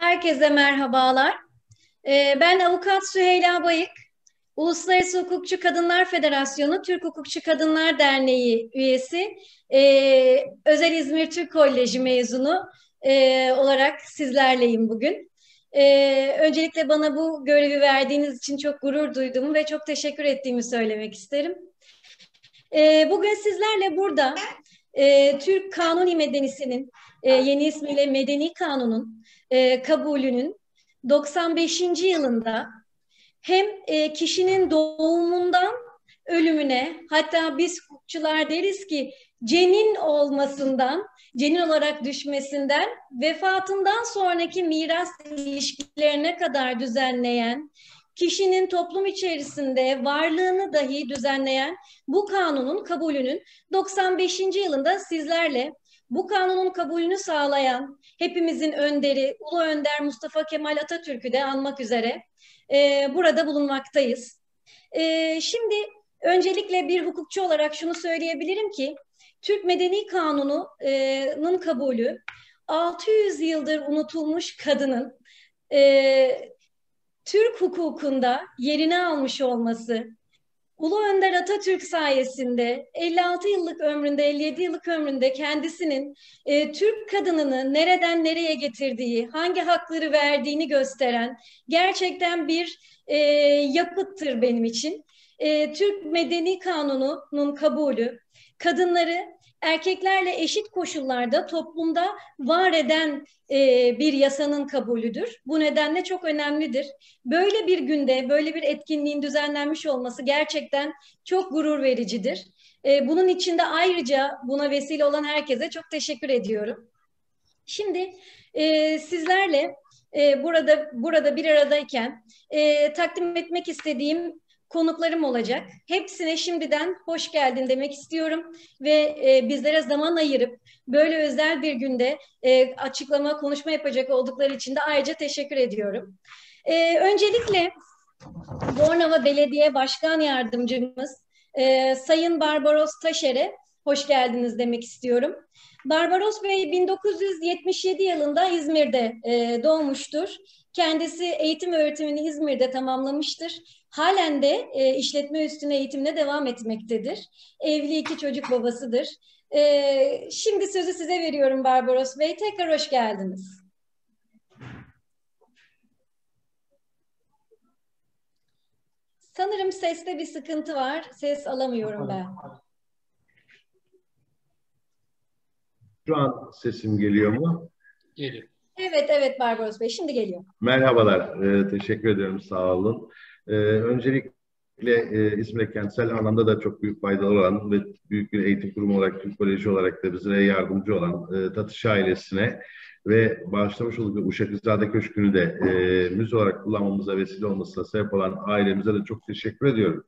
Herkese merhabalar. Ben avukat Süheyla Bayık, Uluslararası Hukukçu Kadınlar Federasyonu Türk Hukukçu Kadınlar Derneği üyesi, Özel İzmir Türk Koleji mezunu olarak sizlerleyim bugün. Öncelikle bana bu görevi verdiğiniz için çok gurur duyduğumu ve çok teşekkür ettiğimi söylemek isterim. Bugün sizlerle burada Türk Kanuni Medenisi'nin yeni ismiyle Medeni Kanun'un kabulünün 95. yılında hem kişinin doğumundan ölümüne, hatta biz hukukçular deriz ki cenin olmasından, cenin olarak düşmesinden, vefatından sonraki miras ilişkilerine kadar düzenleyen, kişinin toplum içerisinde varlığını dahi düzenleyen bu kanunun kabulünün 95. yılında sizlerle bu kanunun kabulünü sağlayan hepimizin önderi, Ulu Önder Mustafa Kemal Atatürk'ü de anmak üzere burada bulunmaktayız. Şimdi öncelikle bir hukukçu olarak şunu söyleyebilirim ki Türk Medeni Kanunu'nun kabulü 600 yıldır unutulmuş kadının Türk hukukunda yerini almış olması, Ulu Önder Atatürk sayesinde 56 yıllık ömründe, 57 yıllık ömründe kendisinin Türk kadınını nereden nereye getirdiği, hangi hakları verdiğini gösteren gerçekten bir yapıttır benim için. Türk Medeni Kanunu'nun kabulü, kadınları erkeklerle eşit koşullarda toplumda var eden bir yasanın kabulüdür. Bu nedenle çok önemlidir. Böyle bir günde, böyle bir etkinliğin düzenlenmiş olması gerçekten çok gurur vericidir. Bunun için de ayrıca buna vesile olan herkese çok teşekkür ediyorum. Şimdi sizlerle burada bir aradayken takdim etmek istediğim konuklarım olacak. Hepsine şimdiden hoş geldin demek istiyorum ve bizlere zaman ayırıp böyle özel bir günde konuşma yapacak oldukları için de ayrıca teşekkür ediyorum. Öncelikle Bornova Belediye Başkan Yardımcımız Sayın Barbaros Taşer'e hoş geldiniz demek istiyorum. Barbaros Bey 1977 yılında İzmir'de doğmuştur. Kendisi eğitim öğretimini İzmir'de tamamlamıştır. Halen de işletme üstüne eğitimine devam etmektedir. Evli 2 çocuk babasıdır. Şimdi sözü size veriyorum Barbaros Bey. Tekrar hoş geldiniz. Sanırım seste bir sıkıntı var. Ses alamıyorum ben. Şu an sesim geliyor mu? Geliyor. Evet Barbaros Bey, şimdi geliyor. Merhabalar, teşekkür ediyorum, sağ olun. Öncelikle İzmir kentsel anlamda da çok büyük faydalı olan ve büyük bir eğitim kurumu olarak, Türk Koleji olarak da bize yardımcı olan Tatış ailesine ve bağışlamış olduk Uşakizade Köşkü'nü de müze olarak kullanmamıza vesile olmasına sebep olan ailemize de çok teşekkür ediyorum.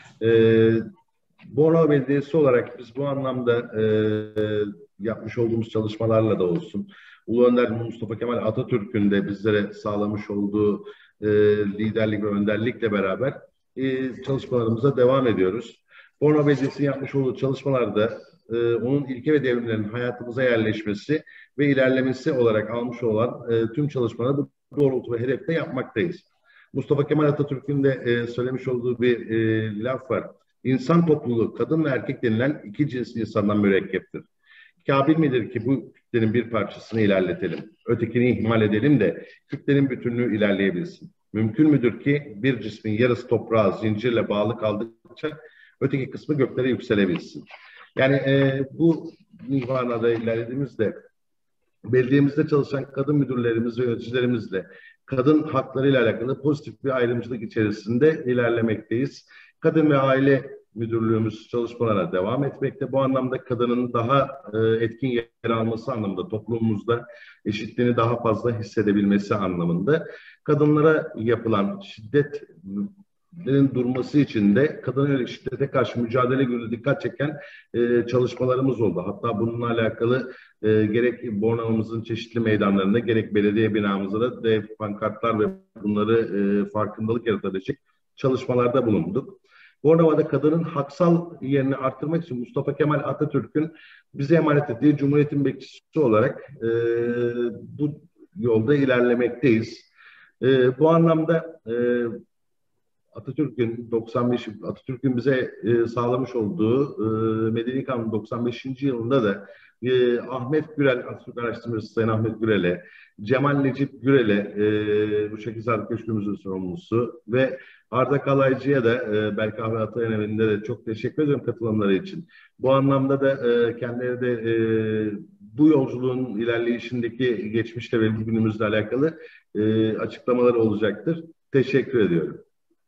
Bornova Belediyesi olarak biz bu anlamda yapmış olduğumuz çalışmalarla da olsun, Ulu Önder Mustafa Kemal Atatürk'ün de bizlere sağlamış olduğu liderlik ve önderlikle beraber çalışmalarımıza devam ediyoruz. Bornova Belediyesi'nin yapmış olduğu çalışmalarda onun ilke ve devrimlerinin hayatımıza yerleşmesi ve ilerlemesi olarak almış olan tüm çalışmaları bu doğrultu ve hedefte yapmaktayız. Mustafa Kemal Atatürk'ün de söylemiş olduğu bir laf var. İnsan topluluğu kadın ve erkek denilen iki cins insandan mürekkeptir. Kabil midir ki bu kütlenin bir parçasını ilerletelim, ötekini ihmal edelim de kütlenin bütünlüğü ilerleyebilsin? Mümkün müdür ki bir cismin yarısı toprağa zincirle bağlı kaldıkça öteki kısmı göklere yükselebilsin? Yani bu manada ilerlediğimizde belediyemizde çalışan kadın müdürlerimiz ve yöneticilerimizle kadın hakları ile alakalı pozitif bir ayrımcılık içerisinde ilerlemekteyiz. Kadın ve Aile Müdürlüğümüz çalışmalara devam etmekte. Bu anlamda kadının daha etkin yer alması anlamında, toplumumuzda eşitliğini daha fazla hissedebilmesi anlamında, kadınlara yapılan şiddetin durması için de kadına yönelik şiddete karşı mücadele günü dikkat çeken çalışmalarımız oldu. Hatta bununla alakalı gerek Bornova'mızın çeşitli meydanlarında gerek belediye binamızda da dev pankartlar ve bunları farkındalık yaratabilecek çalışmalarda bulunduk. Bornova'da kadının haksal yerini arttırmak için Mustafa Kemal Atatürk'ün bize emanet ettiği Cumhuriyet'in bekçisi olarak bu yolda ilerlemekteyiz. Bu anlamda Atatürk'ün bize sağlamış olduğu Medeni Kanun 95. yılında da Ahmet Gürel, Atatürk Araştırmacısı Sayın Ahmet Gürel'e, Cemal Necip Gürel'e, bu Şekilsizlik Köşkümüzün sorumlusu ve Arda Kalaycı'ya da Belkahve Atay'ın evinde de çok teşekkür ediyorum katılanları için. Bu anlamda da kendileri de bu yolculuğun ilerleyişindeki geçmişle ve bugünümüzle alakalı açıklamaları olacaktır. Teşekkür ediyorum.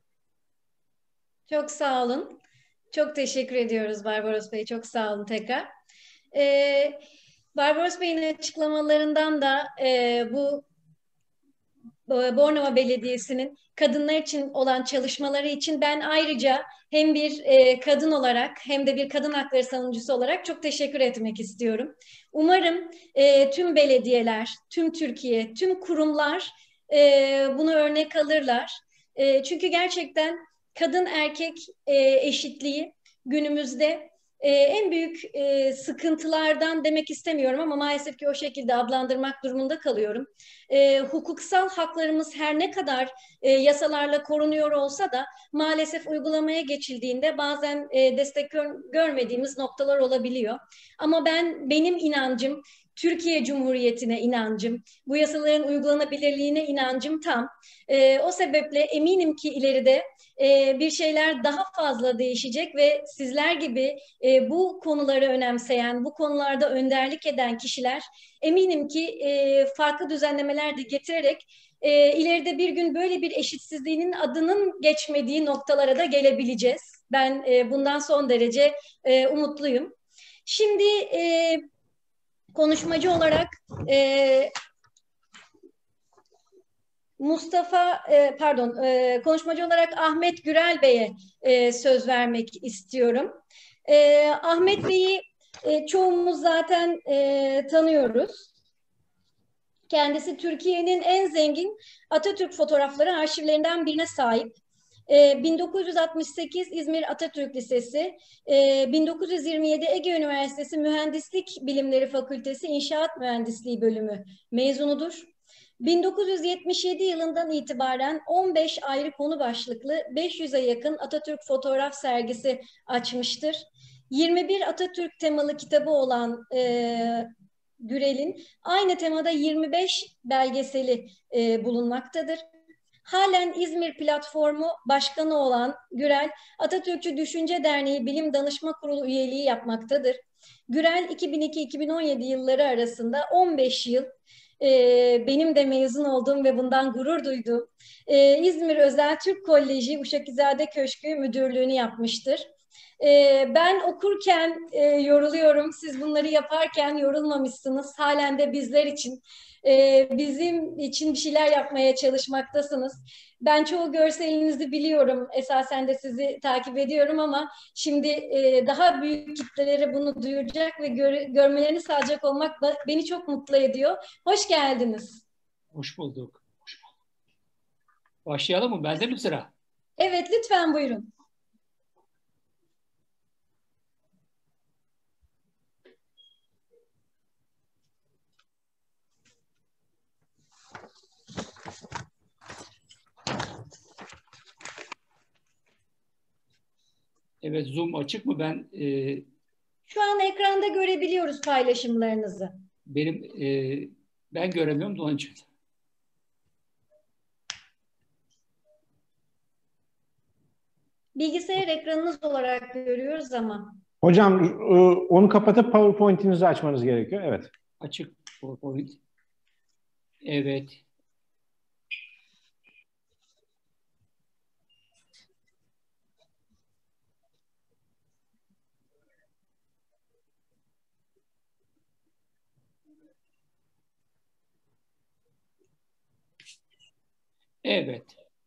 Çok sağ olun. Çok teşekkür ediyoruz Barbaros Bey. Çok sağ olun tekrar. Barbaros Bey'in açıklamalarından da bu Bornova Belediyesi'nin kadınlar için olan çalışmaları için ben ayrıca hem bir kadın olarak hem de bir kadın hakları savunucusu olarak çok teşekkür etmek istiyorum. Umarım tüm belediyeler, tüm Türkiye, tüm kurumlar bunu örnek alırlar. Çünkü gerçekten kadın erkek eşitliği günümüzde en büyük sıkıntılardan demek istemiyorum ama maalesef ki o şekilde adlandırmak durumunda kalıyorum. Hukuksal haklarımız her ne kadar yasalarla korunuyor olsa da maalesef uygulamaya geçildiğinde bazen destek görmediğimiz noktalar olabiliyor. Ama benim inancım, Türkiye Cumhuriyeti'ne inancım, bu yasaların uygulanabilirliğine inancım tam. O sebeple eminim ki ileride bir şeyler daha fazla değişecek ve sizler gibi bu konuları önemseyen, bu konularda önderlik eden kişiler eminim ki farklı düzenlemeler de getirerek ileride bir gün böyle bir eşitsizliğin adının geçmediği noktalara da gelebileceğiz. Ben bundan son derece umutluyum. Şimdi konuşmacı olarak konuşmacı olarak Ahmet Gürel Bey'e söz vermek istiyorum. Ahmet Bey'i çoğumuz zaten tanıyoruz. Kendisi Türkiye'nin en zengin Atatürk fotoğrafları arşivlerinden birine sahip. 1968 İzmir Atatürk Lisesi, 1927 Ege Üniversitesi Mühendislik Bilimleri Fakültesi İnşaat Mühendisliği bölümü mezunudur. 1977 yılından itibaren 15 ayrı konu başlıklı 500'e yakın Atatürk fotoğraf sergisi açmıştır. 21 Atatürk temalı kitabı olan Gürel'in aynı temada 25 belgeseli bulunmaktadır. Halen İzmir Platformu Başkanı olan Gürel, Atatürkçü Düşünce Derneği Bilim Danışma Kurulu üyeliği yapmaktadır. Gürel 2002-2017 yılları arasında 15 yıl benim de mezun olduğum ve bundan gurur duyduğum İzmir Özel Türk Koleji Uşakizade Köşkü müdürlüğünü yapmıştır. Ben okurken yoruluyorum, siz bunları yaparken yorulmamışsınız. Halen de bizler için, bizim için bir şeyler yapmaya çalışmaktasınız. Ben çoğu görselinizi biliyorum, esasen de sizi takip ediyorum ama şimdi daha büyük kitlelere bunu duyuracak ve görmelerini sağlayacak olmak beni çok mutlu ediyor. Hoş geldiniz. Hoş bulduk. Başlayalım mı? Bende mi sıra? Evet, lütfen buyurun. Evet, Zoom açık mı? Şu an ekranda görebiliyoruz paylaşımlarınızı. Ben göremiyorum da onun için. Bilgisayar ekranınız olarak görüyoruz ama. Hocam onu kapatıp PowerPoint'inizi açmanız gerekiyor. Evet. Açık PowerPoint. Evet. Evet.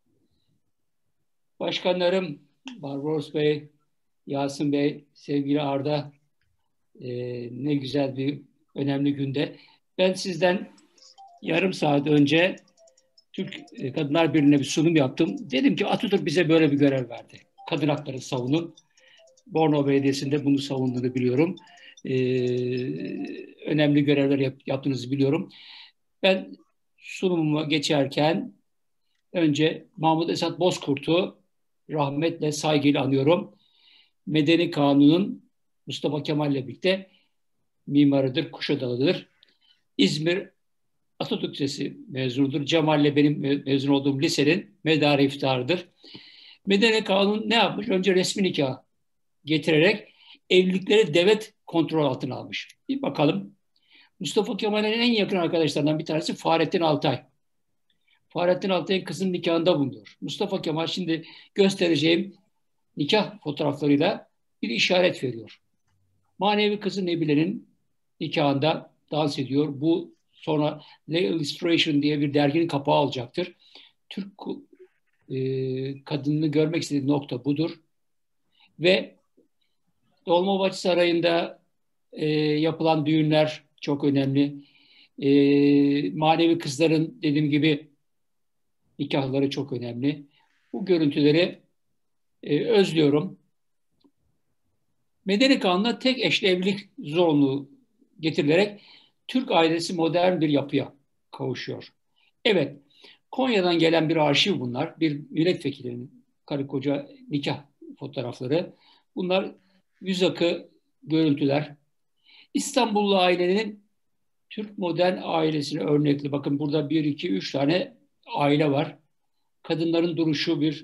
Başkanlarım Barbaros Bey, Yasin Bey, sevgili Arda, ne güzel bir önemli günde. Ben sizden yarım saat önce Türk Kadınlar Birliği'ne bir sunum yaptım. Dedim ki Atatürk bize böyle bir görev verdi. Kadın hakları savunun. Bornova Belediyesi'nde bunu savunduğunu biliyorum. Önemli görevler yaptığınızı biliyorum. Ben sunumuma geçerken önce Mahmut Esat Bozkurt'u rahmetle, saygıyla anıyorum. Medeni Kanun'un Mustafa Kemal'le birlikte mimarıdır, Kuşadağlı'dır. İzmir Atatürk Lisesi mezunudur. Cemal'le benim mezun olduğum lisenin medarı iftiharıdır. Medeni Kanun ne yapmış? Önce resmi nikah getirerek evlilikleri devlet kontrol altına almış. Bir bakalım. Mustafa Kemal'in en yakın arkadaşlarından bir tanesi Fahrettin Altay. Fahrettin Altay'ın kızının nikahında bulunuyor. Mustafa Kemal şimdi göstereceğim nikah fotoğraflarıyla bir işaret veriyor. Manevi kızı Nebile'nin nikahında dans ediyor. Bu sonra Lay Illustration diye bir derginin kapağı olacaktır. Türk kadınını görmek istediği nokta budur. Ve Dolmabahçe Sarayı'nda yapılan düğünler çok önemli. Manevi kızların dediğim gibi nikahları çok önemli. Bu görüntüleri özlüyorum. Medeni Kanun'da tek eşli evlilik zorunluluğu getirilerek Türk ailesi modern bir yapıya kavuşuyor. Evet, Konya'dan gelen bir arşiv bunlar. Bir milletvekilinin karı koca nikah fotoğrafları. Bunlar yüz akı görüntüler. İstanbullu ailenin Türk modern ailesine örnekli. Bakın burada 1, 2, 3 tane aile var. Kadınların duruşu bir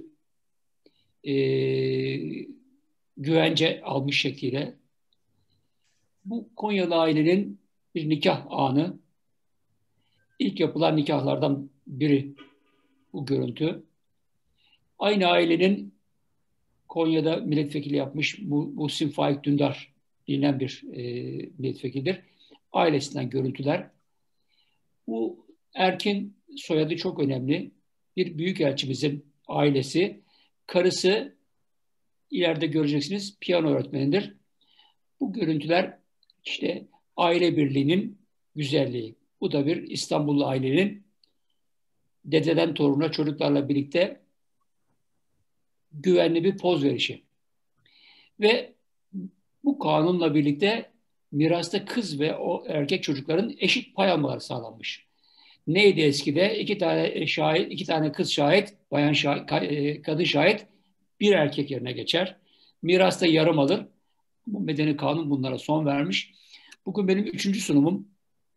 güvence almış şekliyle. Bu Konyalı ailenin bir nikah anı. İlk yapılan nikahlardan biri bu görüntü. Aynı ailenin Konya'da milletvekili yapmış Muhsin Faik Dündar bilinen bir milletvekilidir. Ailesinden görüntüler. Bu Erkin soyadı çok önemli. Bir büyükelçimizin ailesi. Karısı ileride göreceksiniz piyano öğretmenidir. Bu görüntüler işte aile birliğinin güzelliği. Bu da bir İstanbullu ailenin dededen toruna çocuklarla birlikte güvenli bir poz verişi. Ve bu kanunla birlikte mirasta kız ve o erkek çocukların eşit pay almaları sağlanmış. Neydi eskide? 2 tane şahit, 2 tane kız şahit, bayan şahit, kadın şahit, bir erkek yerine geçer. Mirasta yarım alır. Bu medeni kanun bunlara son vermiş. Bugün benim 3. sunumum.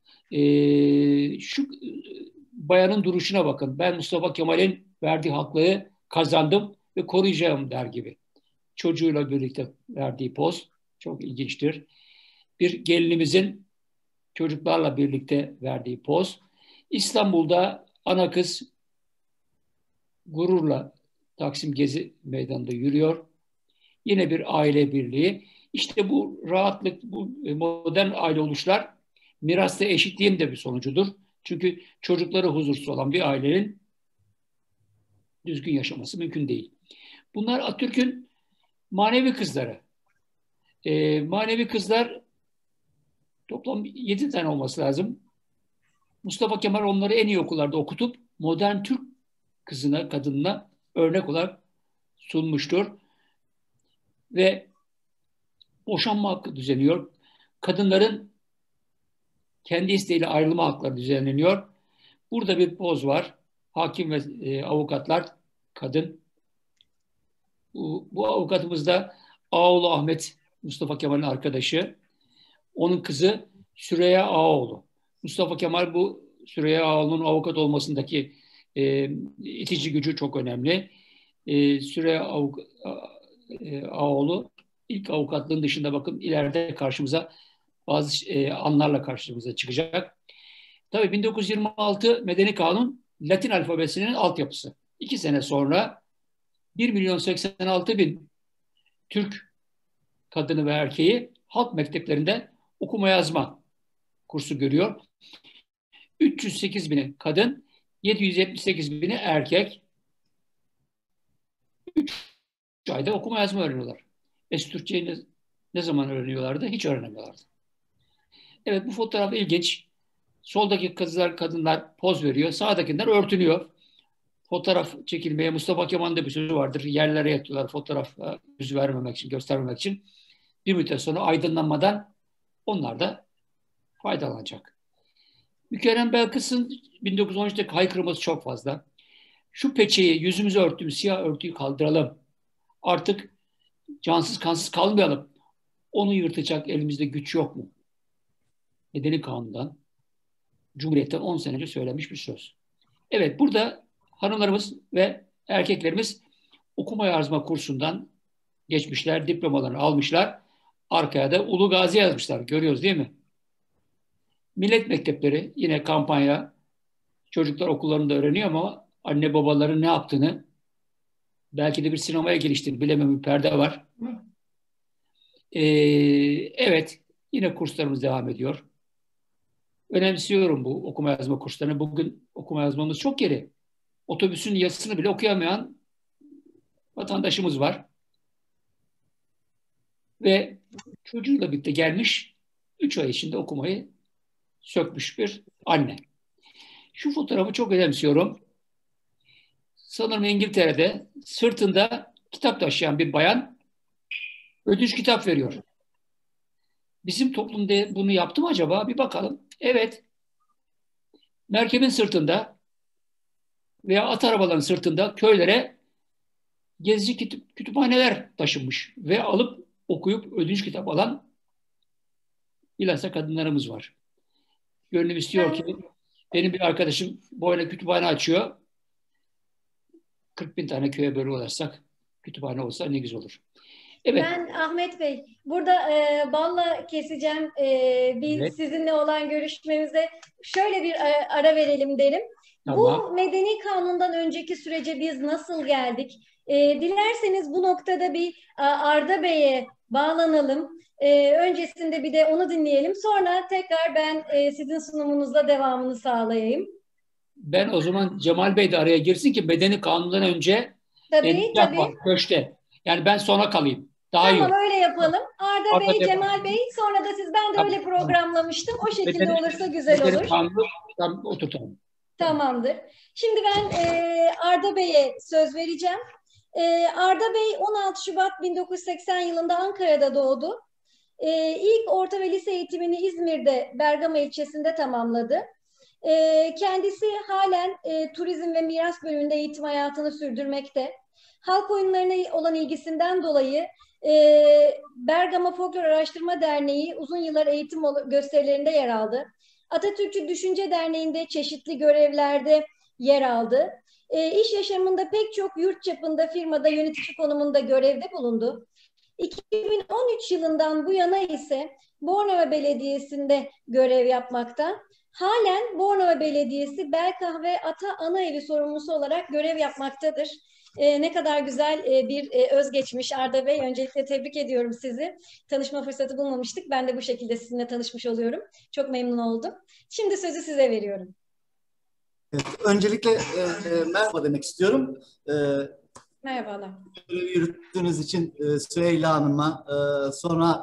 Şu bayanın duruşuna bakın. Ben Mustafa Kemal'in verdiği hakları kazandım ve koruyacağım der gibi. Çocuğuyla birlikte verdiği poz çok ilginçtir. Bir gelinimizin çocuklarla birlikte verdiği poz. İstanbul'da ana kız gururla Taksim Gezi Meydanı'nda yürüyor. Yine bir aile birliği. İşte bu rahatlık, bu modern aile oluşlar mirasta eşitliğin de bir sonucudur. Çünkü çocukları huzursuz olan bir ailenin düzgün yaşaması mümkün değil. Bunlar Atatürk'ün manevi kızları. Manevi kızlar toplam 7 tane olması lazım. Mustafa Kemal onları en iyi okullarda okutup modern Türk kızına, kadınına örnek olarak sunmuştur. Ve boşanma hakkı düzenliyor. Kadınların kendi isteğiyle ayrılma hakları düzenleniyor. Burada bir poz var. Hakim ve avukatlar kadın. Bu avukatımız da Ağoğlu Ahmet, Mustafa Kemal'in arkadaşı. Onun kızı Süreyya Ağoğlu. Mustafa Kemal bu Süreyya Ağoğlu'nun avukat olmasındaki itici gücü çok önemli. Süreyya Ağoğlu ilk avukatlığın dışında bakın ileride karşımıza bazı anlarla karşımıza çıkacak. Tabii 1926 Medeni Kanun Latin alfabesinin altyapısı. 2 sene sonra 1.086.000 Türk kadını ve erkeği halk mekteplerinde okuma yazma kursu görüyor. 308.000'i kadın, 778.000'i erkek. 3 ayda okuma yazma öğreniyorlar. Türkçeyi ne zaman öğreniyorlardı? Hiç öğrenemiyorlardı. Evet, bu fotoğraf ilginç. Soldaki kızlar, kadınlar poz veriyor. Sağdakiler örtünüyor. Fotoğraf çekilmeye Mustafa Kemal'in de bir sözü vardır. Yerlere yatıyorlar fotoğraf yüz vermemek için, göstermemek için. Bir müddet sonra aydınlanmadan onlar da faydalanacak. Mükerrem Belkıs'ın 1913'te haykırması çok fazla. Şu peçeyi, yüzümüzü örttüğümüz siyah örtüyü kaldıralım. Artık cansız kansız kalmayalım. Onu yırtacak elimizde güç yok mu? Medeni Kanun'dan, Cumhuriyet'ten 10 sene önce söylenmiş bir söz. Evet, burada hanımlarımız ve erkeklerimiz okuma yazma kursundan geçmişler, diplomalarını almışlar. Arkaya da Ulu Gazi yazmışlar. Görüyoruz değil mi? Millet mektepleri yine kampanya. Çocuklar okullarında öğreniyor ama anne babaların ne yaptığını, belki de bir sinemaya giriştiğini bilemem, bir perde var. Evet, yine kurslarımız devam ediyor. Önemsiyorum bu okuma yazma kurslarını. Bugün okuma yazmamız çok geri. Otobüsün yazısını bile okuyamayan vatandaşımız var. Ve çocuğuyla birlikte gelmiş, 3 ay içinde okumayı sökmüş bir anne. Şu fotoğrafı çok önemsiyorum. Sanırım İngiltere'de sırtında kitap taşıyan bir bayan ödünç kitap veriyor. Bizim toplumda bunu yaptı mı acaba? Bir bakalım. Evet. Merkebin sırtında veya at arabaların sırtında köylere gezici kütüphaneler taşınmış ve alıp okuyup ödünç kitap alan bilhassa kadınlarımız var. Gönlüm istiyor ki benim bir arkadaşım boyuna kütüphane açıyor. 40 bin tane köye böyle ulaşsak kütüphane olsa ne güzel olur. Evet. Ben Ahmet Bey, burada balla keseceğim. Biz Evet. sizinle olan görüşmemize şöyle bir ara verelim derim. Tamam. Bu Medeni Kanun'dan önceki sürece biz nasıl geldik? Dilerseniz bu noktada bir Arda Bey'e bağlanalım. Öncesinde bir de onu dinleyelim. Sonra tekrar ben sizin sunumunuzda devamını sağlayayım. Ben o zaman Cemal Bey de araya girsin ki Medeni Kanun'dan önce Tabii. var köşte. Yani ben sona kalayım. Daha iyi. Tamam, öyle yapalım. Arda Bey, Devam. Cemal Bey, sonra da siz, ben de öyle programlamıştım. O şekilde Medeni- olursa güzel Medeni olur. Kanun'u tam oturtalım. Tamamdır. Şimdi ben Arda Bey'e söz vereceğim. Arda Bey 16 Şubat 1980 yılında Ankara'da doğdu. İlk orta ve lise eğitimini İzmir'de Bergama ilçesinde tamamladı. Kendisi halen turizm ve miras bölümünde eğitim hayatını sürdürmekte. Halk oyunlarına olan ilgisinden dolayı Bergama Folklor Araştırma Derneği uzun yıllar eğitim gösterilerinde yer aldı. Atatürkçü Düşünce Derneği'nde çeşitli görevlerde yer aldı. İş yaşamında pek çok yurt çapında firmada yönetici konumunda görevde bulundu. 2013 yılından bu yana ise Bornova Belediyesi'nde görev yapmakta. Halen Bornova Belediyesi Belkahve Ata Anaevi sorumlusu olarak görev yapmaktadır. Ne kadar güzel bir özgeçmiş Arda Bey. Öncelikle tebrik ediyorum sizi. Tanışma fırsatı bulmamıştık. Ben de bu şekilde sizinle tanışmış oluyorum. Çok memnun oldum. Şimdi sözü size veriyorum. Evet, öncelikle merhaba demek istiyorum. Merhabalar. Yürüttüğünüz için Süheyla Hanım'a, sonra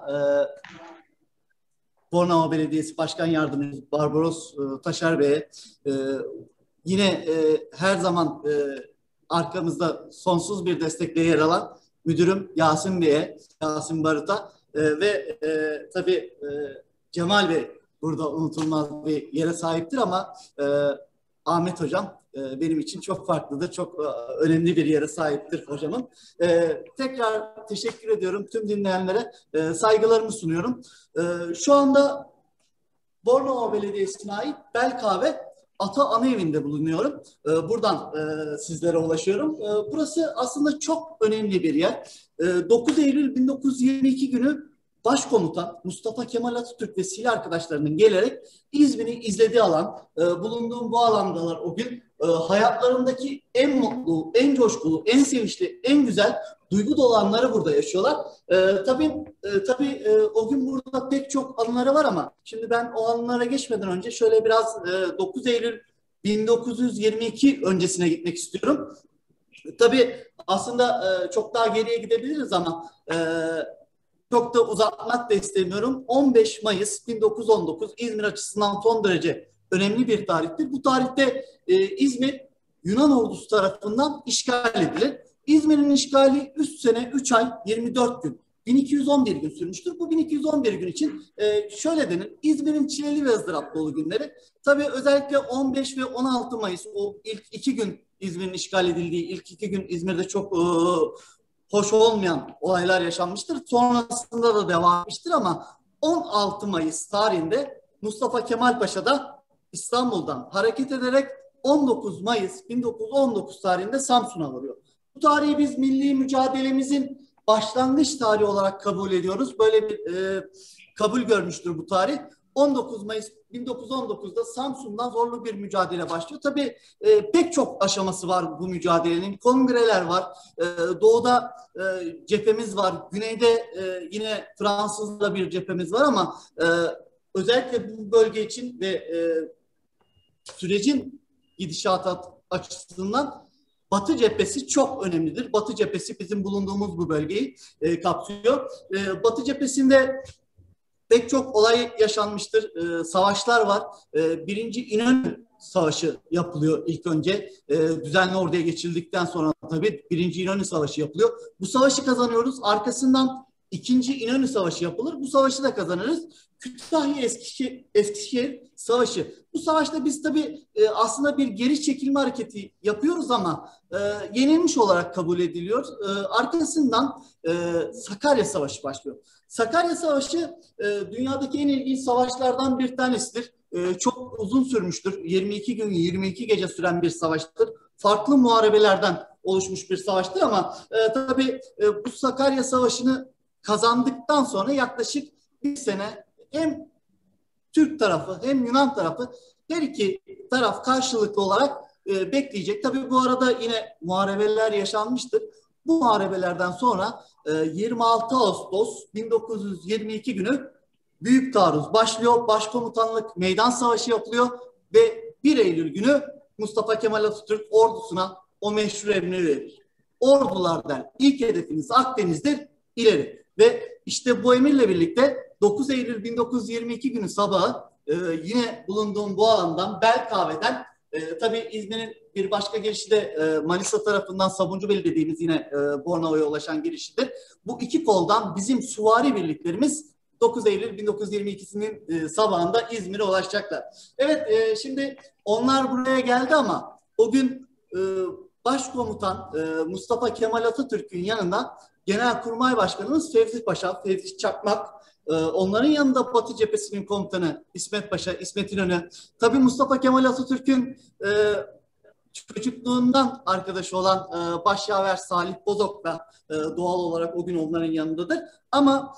Bornova Belediyesi Başkan Yardımcısı Barbaros Taşar Bey'e, yine her zaman arkamızda sonsuz bir destekle yer alan müdürüm Yasin Bey'e, Yasin Barut'a ve tabii Cemal Bey burada unutulmaz bir yere sahiptir ama Ahmet Hocam benim için çok farklıdır, çok önemli bir yere sahiptir hocamın. Tekrar teşekkür ediyorum tüm dinleyenlere, saygılarımı sunuyorum. Şu anda Bornova Belediyesi'ne ait Belkahve Ata Anaevi'nde bulunuyorum. Buradan sizlere ulaşıyorum. Burası aslında çok önemli bir yer. 9 Eylül 1922 günü Başkomutan Mustafa Kemal Atatürk ve silah arkadaşlarının gelerek İzmir'i izlediği alan, bulunduğum bu alandalar o gün. Hayatlarındaki en mutlu, en coşkulu, en sevinçli, en güzel duygu dolu anları burada yaşıyorlar. Tabii o gün burada pek çok anıları var ama şimdi ben o anılara geçmeden önce şöyle biraz 9 Eylül 1922 öncesine gitmek istiyorum. Tabii aslında çok daha geriye gidebiliriz ama çok da uzatmak da istemiyorum. 15 Mayıs 1919 İzmir açısından son derece önemli bir tarihtir. Bu tarihte İzmir Yunan ordusu tarafından işgal edilir. İzmir'in işgali 3 sene 3 ay 24 gün 1211 gün sürmüştür. Bu 1211 gün için şöyle denir. İzmir'in çileli ve ızdırap dolu günleri. Tabii özellikle 15 ve 16 Mayıs o ilk 2 gün İzmir'in işgal edildiği ilk 2 gün İzmir'de çok hoş olmayan olaylar yaşanmıştır. Sonrasında da devam etmiştir ama 16 Mayıs tarihinde Mustafa Kemal Paşa da İstanbul'dan hareket ederek 19 Mayıs 1919 tarihinde Samsun'a varıyor. Bu tarihi biz milli mücadelemizin başlangıç tarihi olarak kabul ediyoruz. Böyle bir kabul görmüştür bu tarih. 19 Mayıs 1919'da Samsun'dan zorlu bir mücadele başlıyor. Tabii pek çok aşaması var bu mücadelenin. Kongreler var. Doğuda cephemiz var. Güneyde yine Fransız'da bir cephemiz var ama özellikle bu bölge için ve sürecin gidişatı açısından Batı cephesi çok önemlidir. Batı cephesi bizim bulunduğumuz bu bölgeyi kapsıyor. Batı cephesinde pek çok olay yaşanmıştır. Savaşlar var. Birinci İnönü Savaşı yapılıyor ilk önce. Düzenli orduya geçildikten sonra tabii Birinci İnönü Savaşı yapılıyor. Bu savaşı kazanıyoruz. Arkasından İkinci İnönü Savaşı yapılır. Bu savaşı da kazanırız. Kütahya-Eskişehir Savaşı. Bu savaşta biz tabii aslında bir geri çekilme hareketi yapıyoruz ama yenilmiş olarak kabul ediliyor. Arkasından Sakarya Savaşı başlıyor. Sakarya Savaşı dünyadaki en ilginç savaşlardan bir tanesidir. Çok uzun sürmüştür. 22 gün, 22 gece süren bir savaştır. Farklı muharebelerden oluşmuş bir savaştır ama tabii bu Sakarya Savaşı'nı kazandıktan sonra yaklaşık bir sene hem Türk tarafı hem Yunan tarafı her iki taraf karşılıklı olarak bekleyecek. Tabii bu arada yine muharebeler yaşanmıştır. Bu muharebelerden sonra 26 Ağustos 1922 günü Büyük Taarruz başlıyor. Başkomutanlık meydan savaşı yapılıyor ve 1 Eylül günü Mustafa Kemal Atatürk ordusuna o meşhur emri verir. Ordulardan ilk hedefiniz Akdeniz'dir, ileri. Ve işte bu emirle birlikte 9 Eylül 1922 günü sabahı yine bulunduğum bu alandan Belkave'den tabii İzmir'in bir başka girişi de Manisa tarafından Sabuncubeli dediğimiz yine Bornova'ya ulaşan girişidir. Bu iki koldan bizim süvari birliklerimiz 9 Eylül 1922'sinin sabahında İzmir'e ulaşacaklar. Evet şimdi onlar buraya geldi ama o gün Başkomutan Mustafa Kemal Atatürk'ün yanında Genelkurmay Başkanımız Fevzi Paşa, Fevzi Çakmak, onların yanında Batı Cephesi'nin komutanı İsmet Paşa, İsmet İnönü. Tabii Mustafa Kemal Atatürk'ün çocukluğundan arkadaşı olan Başyaver Salih Bozok da doğal olarak o gün onların yanındadır. Ama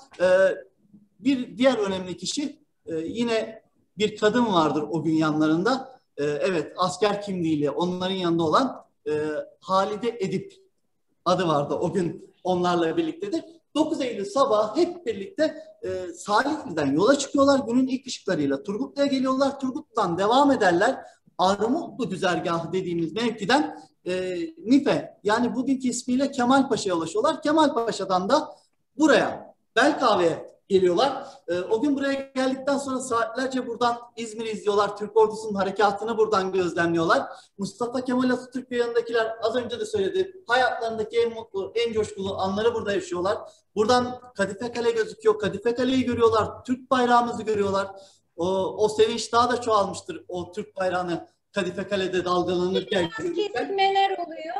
bir diğer önemli kişi yine bir kadın vardır o gün yanlarında. Evet, asker kimliğiyle onların yanında olan Halide Edip adı vardı o gün onlarla birliktedir. 9 Eylül sabahı hep birlikte Salihli'den yola çıkıyorlar. Günün ilk ışıklarıyla Turgutlu'ya geliyorlar. Turgutlu'dan devam ederler. Armutlu güzergahı dediğimiz mevkiden Nife yani bugünkü ismiyle Kemalpaşa'ya ulaşıyorlar. Kemalpaşa'dan da buraya Belkave'ye geliyorlar. O gün buraya geldikten sonra saatlerce buradan İzmir'i izliyorlar. Türk ordusunun harekatını buradan gözlemliyorlar. Mustafa Kemal Atatürk ve yanındakiler az önce de söyledi. Hayatlarındaki en mutlu, en coşkulu anları burada yaşıyorlar. Buradan Kadife Kale gözüküyor. Kadife Kale'yi görüyorlar. Türk bayrağımızı görüyorlar. O sevinç daha da çoğalmıştır. O Türk bayrağını Kadife Kale'de dalgalanırken. Biraz kesilmeler oluyor.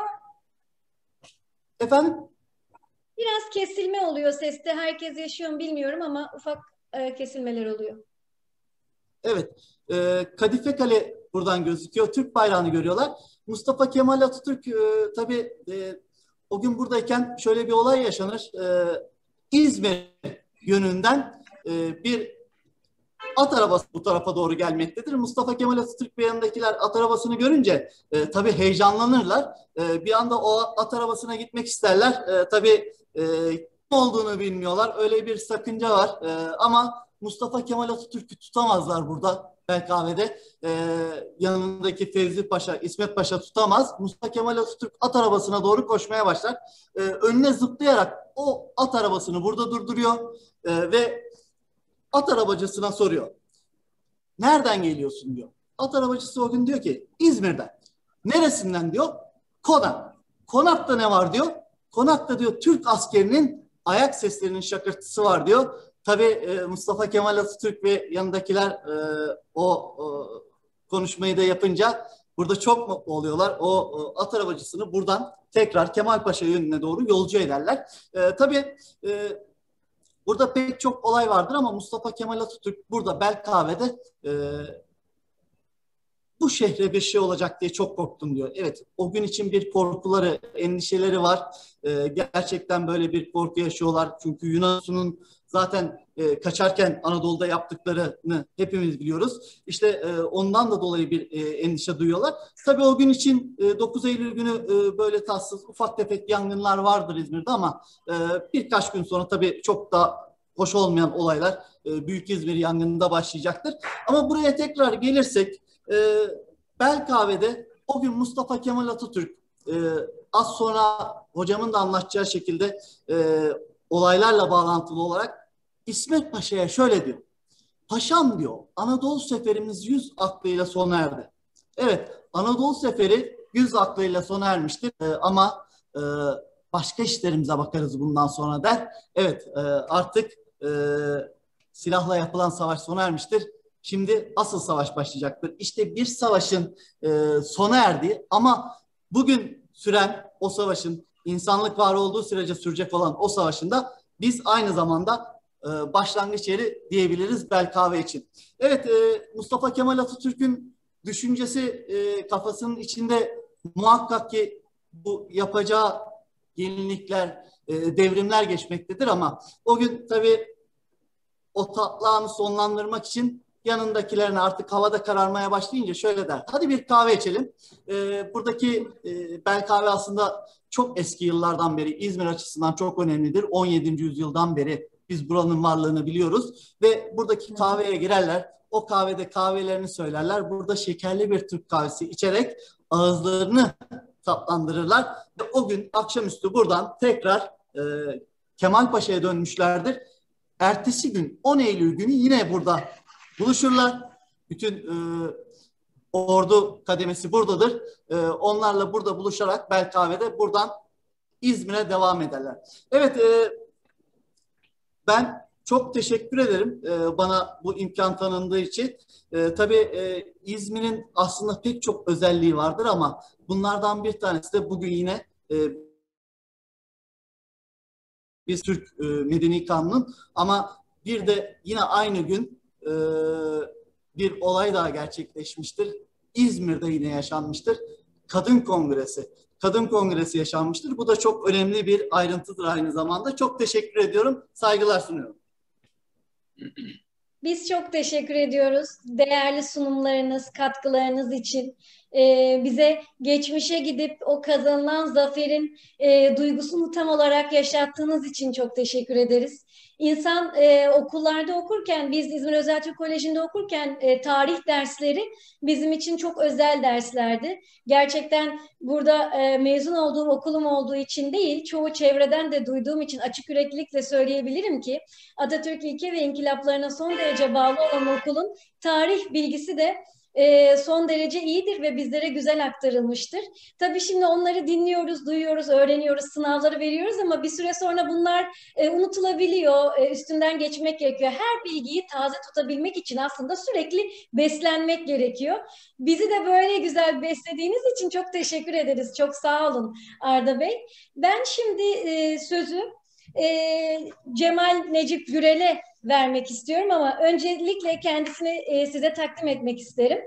Efendim? Biraz kesilme oluyor seste. Herkes yaşıyor mu bilmiyorum ama ufak kesilmeler oluyor. Evet. Kadife Kale buradan gözüküyor. Türk bayrağını görüyorlar. Mustafa Kemal Atatürk tabii o gün buradayken şöyle bir olay yaşanır. İzmir yönünden bir at arabası bu tarafa doğru gelmektedir. Mustafa Kemal Atatürk ve yanındakiler at arabasını görünce tabii heyecanlanırlar. Bir anda o at arabasına gitmek isterler. Tabii kim olduğunu bilmiyorlar. Öyle bir sakınca var. Ama Mustafa Kemal Atatürk'ü tutamazlar burada Belkave'de. Yanındaki Fevzi Paşa, İsmet Paşa tutamaz. Mustafa Kemal Atatürk at arabasına doğru koşmaya başlar. Önüne zıplayarak o at arabasını burada durduruyor ve at arabacısına soruyor. Nereden geliyorsun diyor. At arabacısı o gün diyor ki İzmir'den. Neresinden diyor. Konak. Konak'ta ne var diyor. Konak'ta diyor Türk askerinin ayak seslerinin şakırtısı var diyor. Tabii Mustafa Kemal Atatürk ve yanındakiler o konuşmayı da yapınca burada çok mutlu oluyorlar. O at arabacısını buradan tekrar Kemalpaşa yönüne doğru yolcu ederler. Tabii burada pek çok olay vardır ama Mustafa Kemal Atatürk burada Belkave'de bu şehre bir şey olacak diye çok korktum diyor. Evet, o gün için bir korkuları, endişeleri var. Gerçekten böyle bir korku yaşıyorlar. Çünkü Yunanlı'nın zaten kaçarken Anadolu'da yaptıklarını hepimiz biliyoruz. İşte ondan da dolayı bir endişe duyuyorlar. Tabii o gün için 9 Eylül günü böyle tatsız ufak tefek yangınlar vardır İzmir'de ama birkaç gün sonra tabii çok da hoş olmayan olaylar Büyük İzmir yangınında başlayacaktır. Ama buraya tekrar gelirsek Belkave'de o gün Mustafa Kemal Atatürk az sonra hocamın da anlatacağı şekilde olaylarla bağlantılı olarak İsmet Paşa'ya şöyle diyor. Paşam diyor, Anadolu seferimiz 100 aklıyla sona erdi. Evet, Anadolu seferi 100 aklıyla sona ermiştir ama başka işlerimize bakarız bundan sonra der. Evet, artık silahla yapılan savaş sona ermiştir. Şimdi asıl savaş başlayacaktır. İşte bir savaşın sona erdiği ama bugün süren o savaşın, insanlık var olduğu sürece sürecek olan o savaşın da biz aynı zamanda başlangıç yeri diyebiliriz Belkave için. Evet, Mustafa Kemal Atatürk'ün düşüncesi kafasının içinde muhakkak ki bu yapacağı yenilikler, devrimler geçmektedir ama o gün tabii o tatlı anı sonlandırmak için yanındakilerine artık havada kararmaya başlayınca şöyle der. Hadi bir kahve içelim. Buradaki Belkave aslında çok eski yıllardan beri İzmir açısından çok önemlidir. 17. yüzyıldan beri biz buranın varlığını biliyoruz. Ve buradaki kahveye girerler. O kahvede kahvelerini söylerler. Burada şekerli bir Türk kahvesi içerek ağızlarını tatlandırırlar. Ve o gün akşamüstü buradan tekrar Kemalpaşa'ya dönmüşlerdir. Ertesi gün 10 Eylül günü yine burada buluşurlar. Bütün ordu kademesi buradadır. Onlarla burada buluşarak Belkave'de buradan İzmir'e devam ederler. Evet, ben çok teşekkür ederim bana bu imkan tanındığı için. Tabii İzmir'in aslında pek çok özelliği vardır ama bunlardan bir tanesi de bugün yine biz Türk Medeni Kanunu'nun ama bir de yine aynı gün bir olay daha gerçekleşmiştir. İzmir'de yine yaşanmıştır. Kadın Kongresi. Kadın Kongresi yaşanmıştır. Bu da çok önemli bir ayrıntıdır aynı zamanda. Çok teşekkür ediyorum. Saygılar sunuyorum. Biz çok teşekkür ediyoruz. Değerli sunumlarınız, katkılarınız için. Bize geçmişe gidip o kazanılan zaferin duygusunu tam olarak yaşattığınız için çok teşekkür ederiz. İnsan okullarda okurken, biz İzmir Özel Türk Koleji'nde okurken tarih dersleri bizim için çok özel derslerdi. Gerçekten burada mezun olduğum okulum olduğu için değil, çoğu çevreden de duyduğum için açık yüreklilikle söyleyebilirim ki Atatürk ilke ve inkılaplarına son derece bağlı olan okulun tarih bilgisi de son derece iyidir ve bizlere güzel aktarılmıştır. Tabii şimdi onları dinliyoruz, duyuyoruz, öğreniyoruz, sınavları veriyoruz ama bir süre sonra bunlar unutulabiliyor, üstünden geçmek gerekiyor. Her bilgiyi taze tutabilmek için aslında sürekli beslenmek gerekiyor. Bizi de böyle güzel beslediğiniz için çok teşekkür ederiz. Çok sağ olun Arda Bey. Ben şimdi sözü Cemal Necip Gürel'e vermek istiyorum ama öncelikle kendisini size takdim etmek isterim.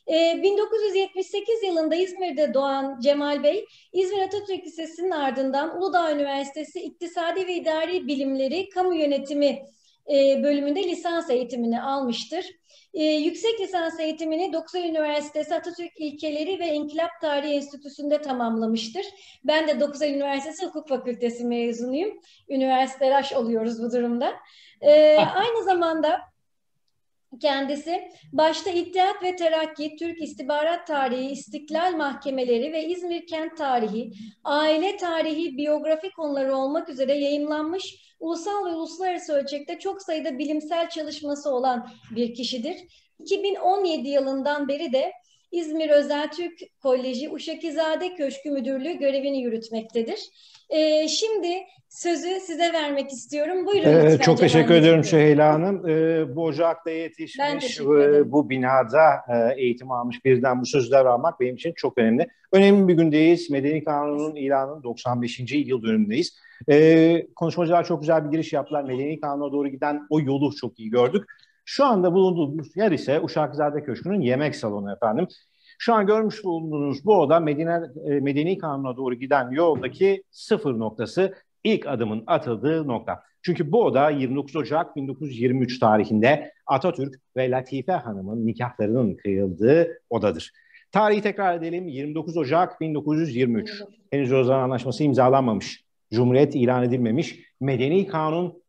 1978 yılında İzmir'de doğan Cemal Bey, İzmir Atatürk Lisesi'nin ardından Uludağ Üniversitesi İktisadi ve İdari Bilimleri Kamu Yönetimi bölümünde lisans eğitimini almıştır. Yüksek lisans eğitimini 9 Eylül Üniversitesi Atatürk İlkeleri ve İnkılap Tarihi Enstitüsü'nde tamamlamıştır. Ben de 9 Eylül Üniversitesi Hukuk Fakültesi mezunuyum. Üniversitelaş oluyoruz bu durumda. Aynı zamanda kendisi başta İttihat ve Terakki, Türk İstihbarat Tarihi, İstiklal Mahkemeleri ve İzmir Kent Tarihi, aile tarihi, biyografi konuları olmak üzere yayımlanmış ulusal ve uluslararası ölçekte çok sayıda bilimsel çalışması olan bir kişidir. 2017 yılından beri de İzmir Özeltürk Koleji Uşakizade Köşkü Müdürlüğü görevini yürütmektedir. Şimdi sözü size vermek istiyorum. Buyurun lütfen Çok Cemal teşekkür Necip ediyorum Bey. Süheyla Hanım. Bu ocakta Ben yetişmiş, teşekkür ederim. bu binada eğitim almış birden bu sözler almak benim için çok önemli. Önemli bir gündeyiz. Medeni Kanun'un ilanının 95. yıl dönümündeyiz. Konuşmacılar çok güzel bir giriş yaptılar. Medeni Kanun'a doğru giden o yolu çok iyi gördük. Şu anda bulunduğumuz yer ise Uşakzade Köşkü'nün yemek salonu efendim. Şu an görmüş bulunduğunuz bu oda Medeni Kanun'a doğru giden yoldaki sıfır noktası, ilk adımın atıldığı nokta. Çünkü bu oda 29 Ocak 1923 tarihinde Atatürk ve Latife Hanım'ın nikahlarının kıyıldığı odadır. Tarihi tekrar edelim, 29 Ocak 1923. Henüz Lozan Anlaşması imzalanmamış, Cumhuriyet ilan edilmemiş, Medeni Kanun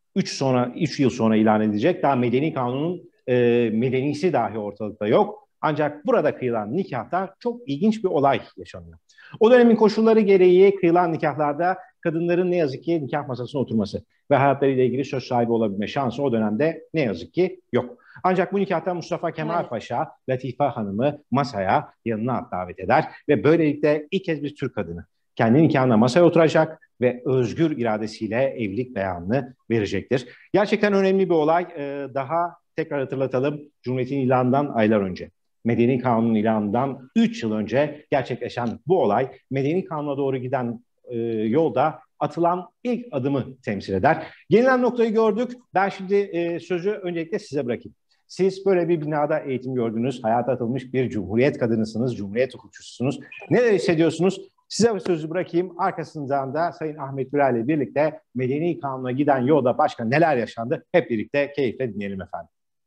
3 yıl sonra ilan edilecek. Daha Medeni Kanun'un medenisi dahi ortalıkta yok. Ancak burada kıyılan nikahta çok ilginç bir olay yaşanıyor. O dönemin koşulları gereği kıyılan nikahlarda kadınların ne yazık ki nikah masasına oturması ve hayatlarıyla ilgili söz sahibi olabilme şansı o dönemde ne yazık ki yok. Ancak bu nikahta Mustafa Kemal Paşa, Latife Hanım'ı masaya, yanına davet eder ve böylelikle ilk kez bir Türk kadını kendi nikahına masaya oturacak ve özgür iradesiyle evlilik beyanını verecektir. Gerçekten önemli bir olay. Daha tekrar hatırlatalım, Cumhuriyet'in ilanından aylar önce, Medeni Kanun'un ilanından 3 yıl önce gerçekleşen bu olay Medeni Kanun'a doğru giden yolda atılan ilk adımı temsil eder. Gelinen noktayı gördük. Ben şimdi sözü öncelikle size bırakayım. Siz böyle bir binada eğitim gördünüz, hayata atılmış bir Cumhuriyet kadınısınız, Cumhuriyet hukukçususunuz. Neler hissediyorsunuz? Size sözü bırakayım. Arkasından da Sayın Ahmet Birel ile birlikte Medeni Kanun'a giden yolda başka neler yaşandı? Hep birlikte keyifle dinleyelim efendim.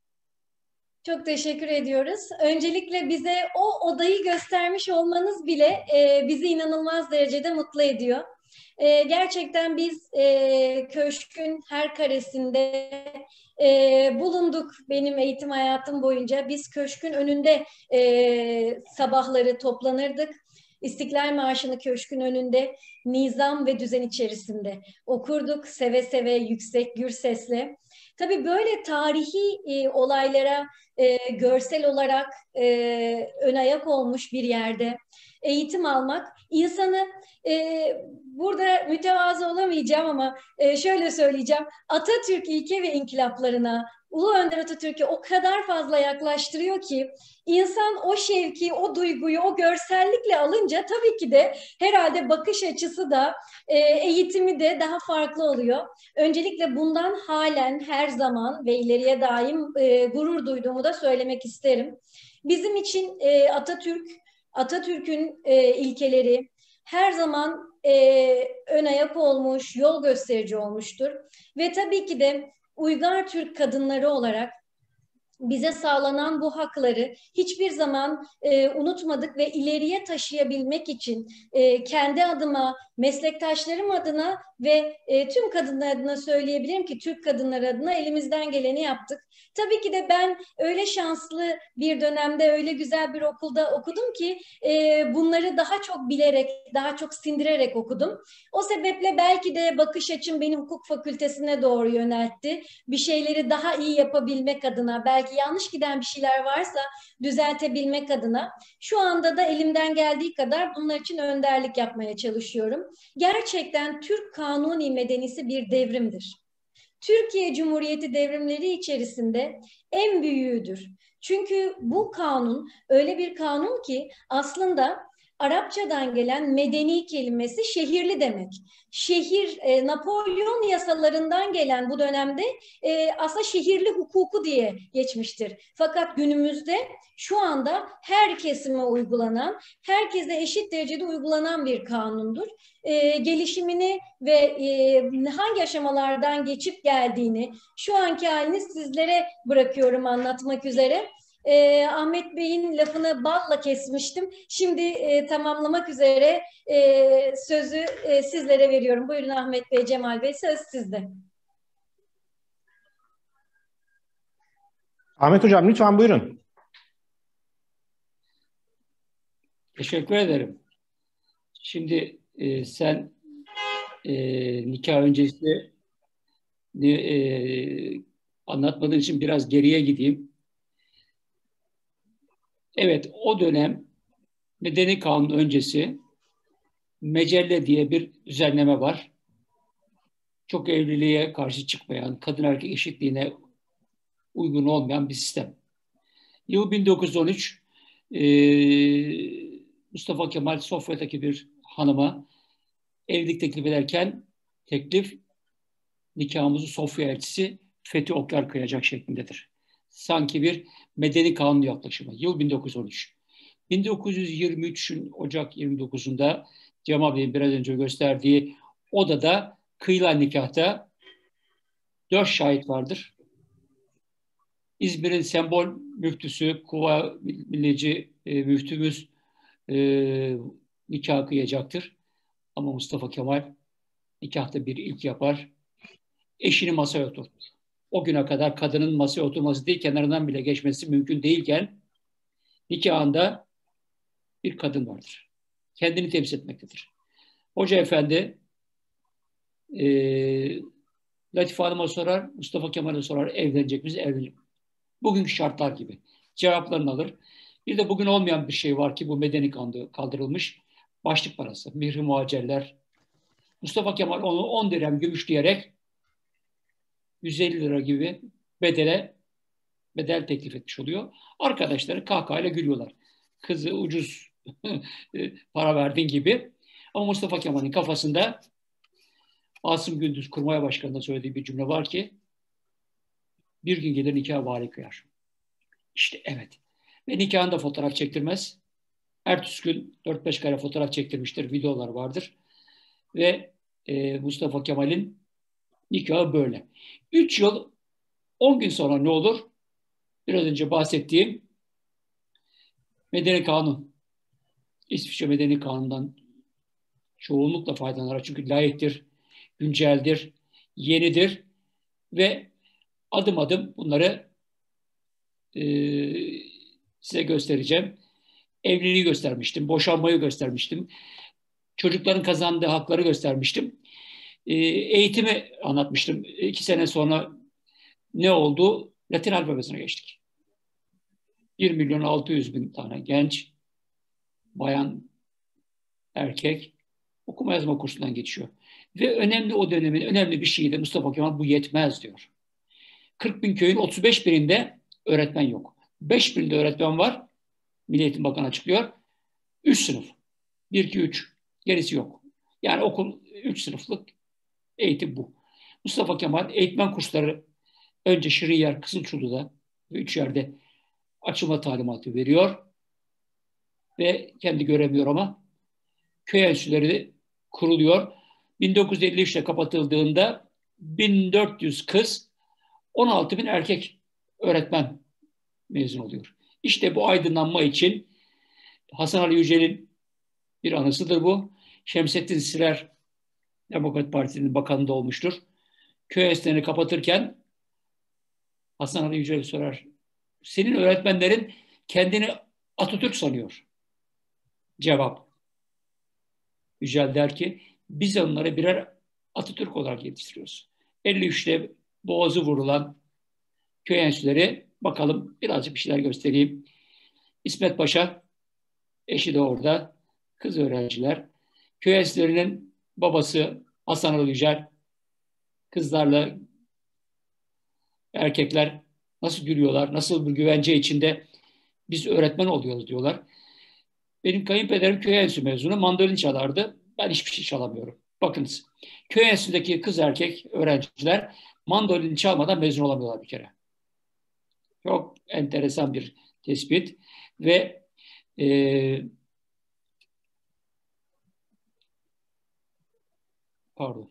Çok teşekkür ediyoruz. Öncelikle bize o odayı göstermiş olmanız bile bizi inanılmaz derecede mutlu ediyor. Gerçekten biz köşkün her karesinde bulunduk benim eğitim hayatım boyunca. Biz köşkün önünde sabahları toplanırdık. İstiklal Marşı'nı köşkün önünde nizam ve düzen içerisinde okurduk, seve seve, yüksek gür sesle. Tabii böyle tarihi olaylara görsel olarak ön ayak olmuş bir yerde eğitim almak insanı, burada mütevazı olamayacağım ama şöyle söyleyeceğim, Atatürk ilke ve inkılaplarına, Ulu Önder Atatürk'e o kadar fazla yaklaştırıyor ki insan o şevki, o duyguyu, o görsellikle alınca tabii ki de herhalde bakış açısı da eğitimi de daha farklı oluyor. Öncelikle bundan halen her zaman ve ileriye daim gurur duyduğumu da söylemek isterim. Bizim için Atatürk'ün ilkeleri her zaman ön ayak olmuş, yol gösterici olmuştur. Ve tabii ki de uygar Türk kadınları olarak bize sağlanan bu hakları hiçbir zaman unutmadık ve ileriye taşıyabilmek için kendi adıma, meslektaşlarım adına ve tüm kadınlar adına söyleyebilirim ki Türk kadınları adına elimizden geleni yaptık. Tabii ki de ben öyle şanslı bir dönemde öyle güzel bir okulda okudum ki bunları daha çok bilerek, daha çok sindirerek okudum. O sebeple belki de bakış açım beni hukuk fakültesine doğru yöneltti. Bir şeyleri daha iyi yapabilmek adına, belki yanlış giden bir şeyler varsa düzeltebilmek adına. Şu anda da elimden geldiği kadar bunlar için önderlik yapmaya çalışıyorum. Gerçekten Türk Kanuni Medenisi bir devrimdir. Türkiye Cumhuriyeti devrimleri içerisinde en büyüğüdür. Çünkü bu kanun öyle bir kanun ki aslında Arapçadan gelen medeni kelimesi şehirli demek. Şehir, Napolyon yasalarından gelen bu dönemde aslında şehirli hukuku diye geçmiştir. Fakat günümüzde şu anda her kesime uygulanan, herkese eşit derecede uygulanan bir kanundur. Gelişimini ve hangi aşamalardan geçip geldiğini, şu anki halini sizlere bırakıyorum anlatmak üzere. Ahmet Bey'in lafını balla kesmiştim. Şimdi tamamlamak üzere sözü sizlere veriyorum. Buyurun Ahmet Bey, Cemal Bey, söz sizde. Ahmet Hocam lütfen buyurun. Teşekkür ederim. Şimdi sen nikah öncesi anlatmadığın için biraz geriye gideyim. Evet, o dönem Medeni Kanun öncesi Mecelle diye bir düzenleme var. Çok evliliğe karşı çıkmayan, kadın erkek eşitliğine uygun olmayan bir sistem. Yıl 1913, Mustafa Kemal Sofya'daki bir hanıma evlilik teklif ederken teklif nikahımızı Sofya elçisi Fethi Okyar kıyacak şeklindedir. Sanki bir medeni kanun yaklaşımı. Yıl 1913. 1923'ün Ocak 29'unda Cemal Bey'in biraz önce gösterdiği odada kıyılan nikahta 4 şahit vardır. İzmir'in sembol müftüsü, Kuva Millici müftümüz nikah kıyacaktır. Ama Mustafa Kemal nikahta bir ilk yapar. Eşini masaya oturtur. O güne kadar kadının masaya oturması değil, kenarından bile geçmesi mümkün değilken nikahında bir kadın vardır. Kendini temsil etmektedir. Hoca efendi Latife Hanım'a sorar, Mustafa Kemal'e sorar, evlenecek miyiz? Evlenecek. Bugünkü şartlar gibi. Cevaplarını alır. Bir de bugün olmayan bir şey var ki bu medeni kanunda kaldırılmış. Başlık parası, mihri muhacerler. Mustafa Kemal onu 10 dirhem gümüşleyerek 150 lira gibi bedel teklif etmiş oluyor. Arkadaşları kahkahayla gülüyorlar. Kızı ucuz para verdin gibi. Ama Mustafa Kemal'in kafasında Asım Gündüz Kurmay Başkanı'nda söylediği bir cümle var ki bir gün gelir nikah vari kıyar. İşte evet. Ve nikahında fotoğraf çektirmez. Ertesi gün 4-5 kare fotoğraf çektirmiştir. Videolar vardır. Ve Mustafa Kemal'in nikahı böyle. 3 yıl 10 gün sonra ne olur? Biraz önce bahsettiğim Medeni Kanun. İsviçre Medeni Kanun'dan çoğunlukla faydalanır. Çünkü layıktır, günceldir, yenidir ve adım adım bunları size göstereceğim. Evliliği göstermiştim, boşanmayı göstermiştim, çocukların kazandığı hakları göstermiştim. Eğitimi anlatmıştım. 2 sene sonra ne oldu? Latin alfabesine geçtik. 1.600.000 tane genç, bayan, erkek okuma yazma kursundan geçiyor. Ve önemli o dönemin önemli bir şeyi de Mustafa Kemal bu yetmez diyor. 40.000 köyün 35.000'inde öğretmen yok. 5.000'de öğretmen var. Milli Eğitim Bakanı açıklıyor. 3 sınıf. 1, 2, 3. Gerisi yok. Yani okul 3 sınıflık eğitim bu. Mustafa Kemal eğitmen kursları önce Şirinyer, Kızılçullu'da ve 3 yerde açılma talimatı veriyor. Ve kendi göremiyor ama köy enstitüleri kuruluyor. 1953'te kapatıldığında 1400 kız, 16.000 erkek öğretmen mezun oluyor. İşte bu aydınlanma için Hasan Ali Yücel'in bir anısıdır bu. Şemsettin Sirer Demokrat Parti'nin bakanı da olmuştur. Köy enstitülerini kapatırken Hasan Ali Yücel sorar. Senin öğretmenlerin kendini Atatürk sanıyor. Cevap. Yücel der ki biz onları birer Atatürk olarak yetiştiriyoruz. 53'te boğazı vurulan köy enstitüleri, bakalım birazcık bir şeyler göstereyim. İsmet Paşa, eşi de orada, kız öğrenciler. Köy enstitülerinin babası Hasan Ali Yücel, kızlarla erkekler nasıl gülüyorlar, nasıl bir güvence içinde biz öğretmen oluyoruz diyorlar. Benim kayınpederim köy enstitüsü mezunu, mandolin çalardı. Ben hiçbir şey çalamıyorum. Bakınız, köy enstitüsündeki kız erkek öğrenciler mandolin çalmadan mezun olamıyorlar bir kere. Çok enteresan bir tespit ve pardon.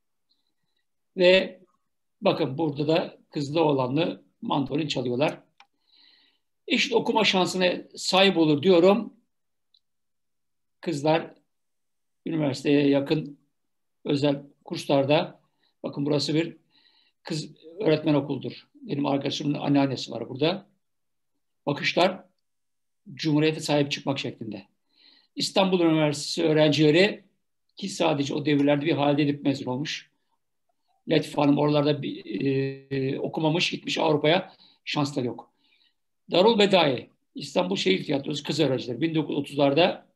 Ve bakın burada da kızlı oğlanlı mandolin çalıyorlar. İşte okuma şansına sahip olur diyorum. Kızlar üniversiteye yakın özel kurslarda, bakın burası bir kız öğretmen okuludur. Benim arkadaşımın anneannesi var burada. Bakışlar Cumhuriyete sahip çıkmak şeklinde. İstanbul Üniversitesi öğrencileri ki sadece o devirlerde bir halde edip mezun olmuş. Latife Hanım oralarda okumamış, gitmiş Avrupa'ya, şansları yok. Darul Bedai, İstanbul Şehir Tiyatrosu Kız Öğrencileri 1930'larda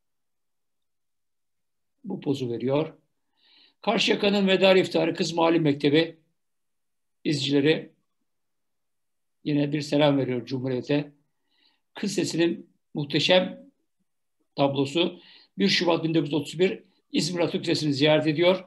bu pozu veriyor. Karşıyaka'nın Veda İftarı Kız Mahalle Mektebi izcileri yine bir selam veriyor Cumhuriyet'e. Kız Sesi'nin muhteşem tablosu 1 Şubat 1931 İzmir Atatürk Lisesi'ni ziyaret ediyor.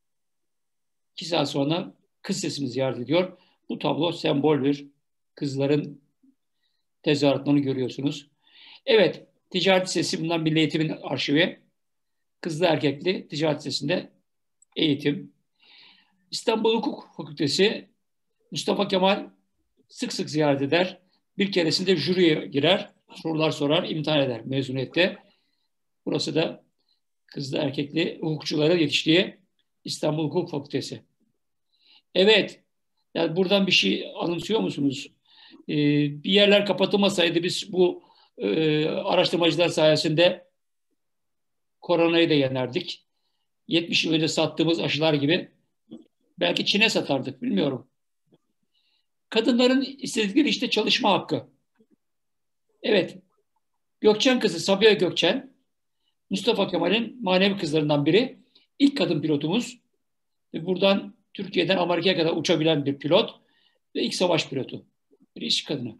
2 saat sonra Kız Sesi'ni ziyaret ediyor. Bu tablo sembol bir kızların tezahüratlarını görüyorsunuz. Evet, Ticaret Lisesi bundan Milli Eğitim'in arşivi. Kızlı erkekli Ticaret Lisesi'nde eğitim. İstanbul Hukuk Fakültesi Mustafa Kemal sık sık ziyaret eder. Bir keresinde jüriye girer, sorular sorar, imtihan eder mezuniyette. Burası da kızlı erkekli hukukçulara yetiştiği İstanbul Hukuk Fakültesi. Evet, yani buradan bir şey anımsıyor musunuz? Bir yerler kapatılmasaydı biz bu araştırmacılar sayesinde koronayı da yenerdik. 70 yıl önce sattığımız aşılar gibi belki Çin'e satardık, bilmiyorum. Kadınların istedikleri işte çalışma hakkı. Evet, Gökçen kızı Sabiha Gökçen, Mustafa Kemal'in manevi kızlarından biri. İlk kadın pilotumuz. Ve buradan Türkiye'den Amerika'ya kadar uçabilen bir pilot ve ilk savaş pilotu. Bir iş kadını.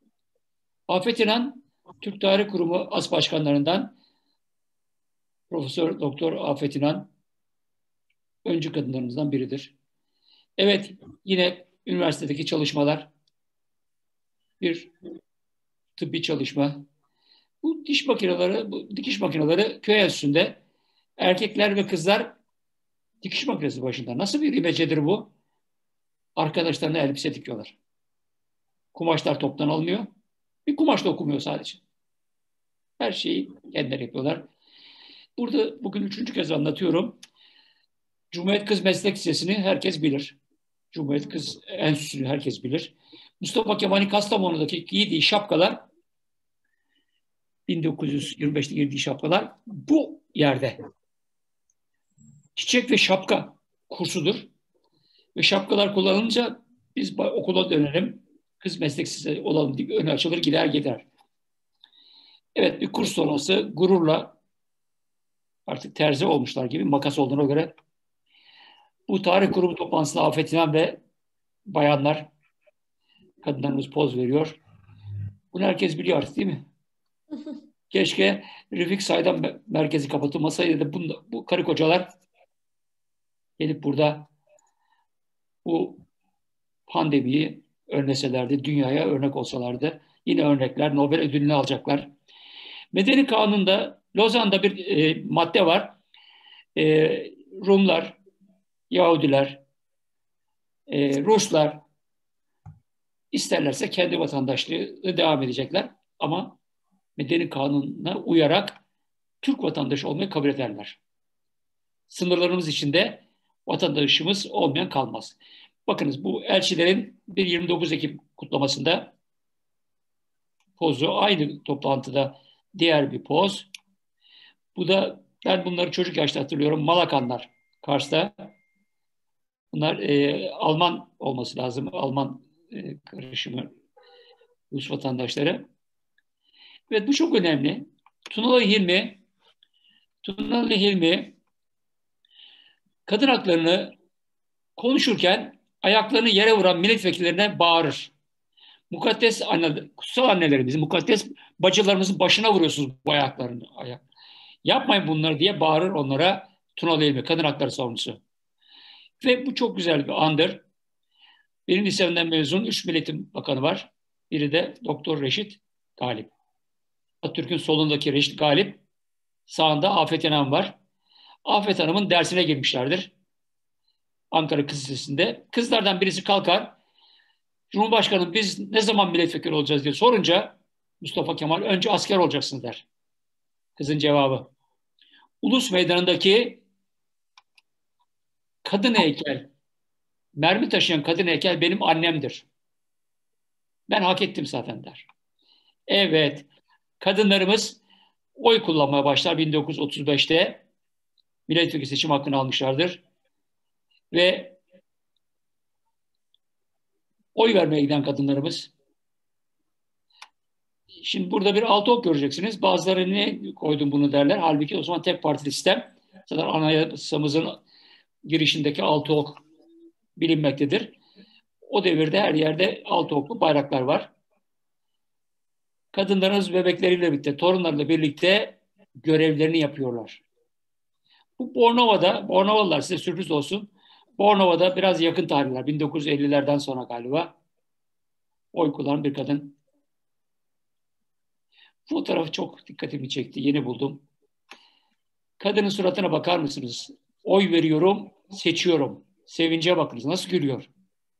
Afet İnan, Türk Tarih Kurumu As Başkanlarından Profesör Doktor Afet İnan öncü kadınlarımızdan biridir. Evet, yine üniversitedeki çalışmalar, bir tıbbi çalışma. Bu dikiş makineleri köy enstitüsünde erkekler ve kızlar dikiş makinesi başında. Nasıl bir imecedir bu? Arkadaşlarına elbise dikiyorlar. Kumaşlar toptan alınıyor. Bir kumaş da okumuyor sadece. Her şeyi kendileri yapıyorlar. Burada bugün 3. kez anlatıyorum. Cumhuriyet Kız Meslek Lisesi'ni herkes bilir. Cumhuriyet Kız Enstitüsü'nü herkes bilir. Mustafa Kemal'in Kastamonu'daki giydiği şapkalar, 1925'te giydiği şapkalar bu yerde. Çiçek ve şapka kursudur. Ve şapkalar kullanılınca biz okula dönelim, kız meslek lisesi olalım diye önü açılır gider. Evet, bir kurs sonrası gururla artık terzi olmuşlar gibi makas olduğuna göre bu tarih kurumu toplantısında Afet İnan ve bayanlar, kadınlarımız poz veriyor. Bunu herkes biliyor artık değil mi? Keşke Refik Saydam merkezi kapatılmasaydı da bu karı kocalar gelip burada bu pandemiyi önleselerdi, dünyaya örnek olsalardı. Yine örnekler, Nobel ödülünü alacaklar. Medeni Kanun'da, Lozan'da bir madde var. Rumlar, Yahudiler, Ruslar isterlerse kendi vatandaşlığı devam edecekler. Ama Medeni Kanun'a uyarak Türk vatandaşı olmayı kabul ederler. Sınırlarımız içinde vatandaşımız olmayan kalmaz. Bakınız bu elçilerin bir 29 Ekim kutlamasında pozu, aynı toplantıda diğer bir poz. Bu da ben bunları çocuk yaşta hatırlıyorum. Malakanlar Kars'ta. Bunlar Alman olması lazım. Alman karışımı Rus vatandaşları. Evet, bu çok önemli. Tunalı Hilmi kadın haklarını konuşurken ayaklarını yere vuran milletvekillerine bağırır. Mukaddes anne, kutsal annelerimizin, mukaddes bacılarımızın başına vuruyorsunuz bu ayaklarını. Yapmayın bunları diye bağırır onlara Tunalı Hilmi, kadın hakları savunucusu. Ve bu çok güzel bir andır. Benim lisemden mezun 3 Milli Eğitim Bakanı var. Biri de Doktor Reşit Galip. Atatürk'ün solundaki Reşit Galip, sağında Afet İnan var. Afet Hanım'ın dersine girmişlerdir. Ankara Kız Lisesi'nde. Kızlardan birisi kalkar. Cumhurbaşkanım biz ne zaman milletvekili olacağız diye sorunca Mustafa Kemal önce asker olacaksınız der. Kızın cevabı. Ulus Meydanı'ndaki kadın heykel, mermi taşıyan kadın heykel benim annemdir. Ben hak ettim zaten der. Evet, kadınlarımız oy kullanmaya başlar 1935'te. Milletvekili seçim hakkını almışlardır. Ve oy vermeye giden kadınlarımız Şimdi burada bir altı ok göreceksiniz. Bazıları ne koydum bunu derler. Halbuki o zaman tek partili sistem. Zaten anayasamızın girişindeki altı ok bilinmektedir. O devirde her yerde altı oklu bayraklar var. Kadınlarımız bebekleriyle birlikte, torunlarıyla birlikte görevlerini yapıyorlar. Bu Bornovalılar size sürpriz olsun. Bornova'da biraz yakın tarihler, 1950'lerden sonra galiba oy kullanan bir kadın. Fotoğraf çok dikkatimi çekti, yeni buldum. Kadının suratına bakar mısınız? Oy veriyorum, seçiyorum. Sevince bakınız, nasıl gülüyor.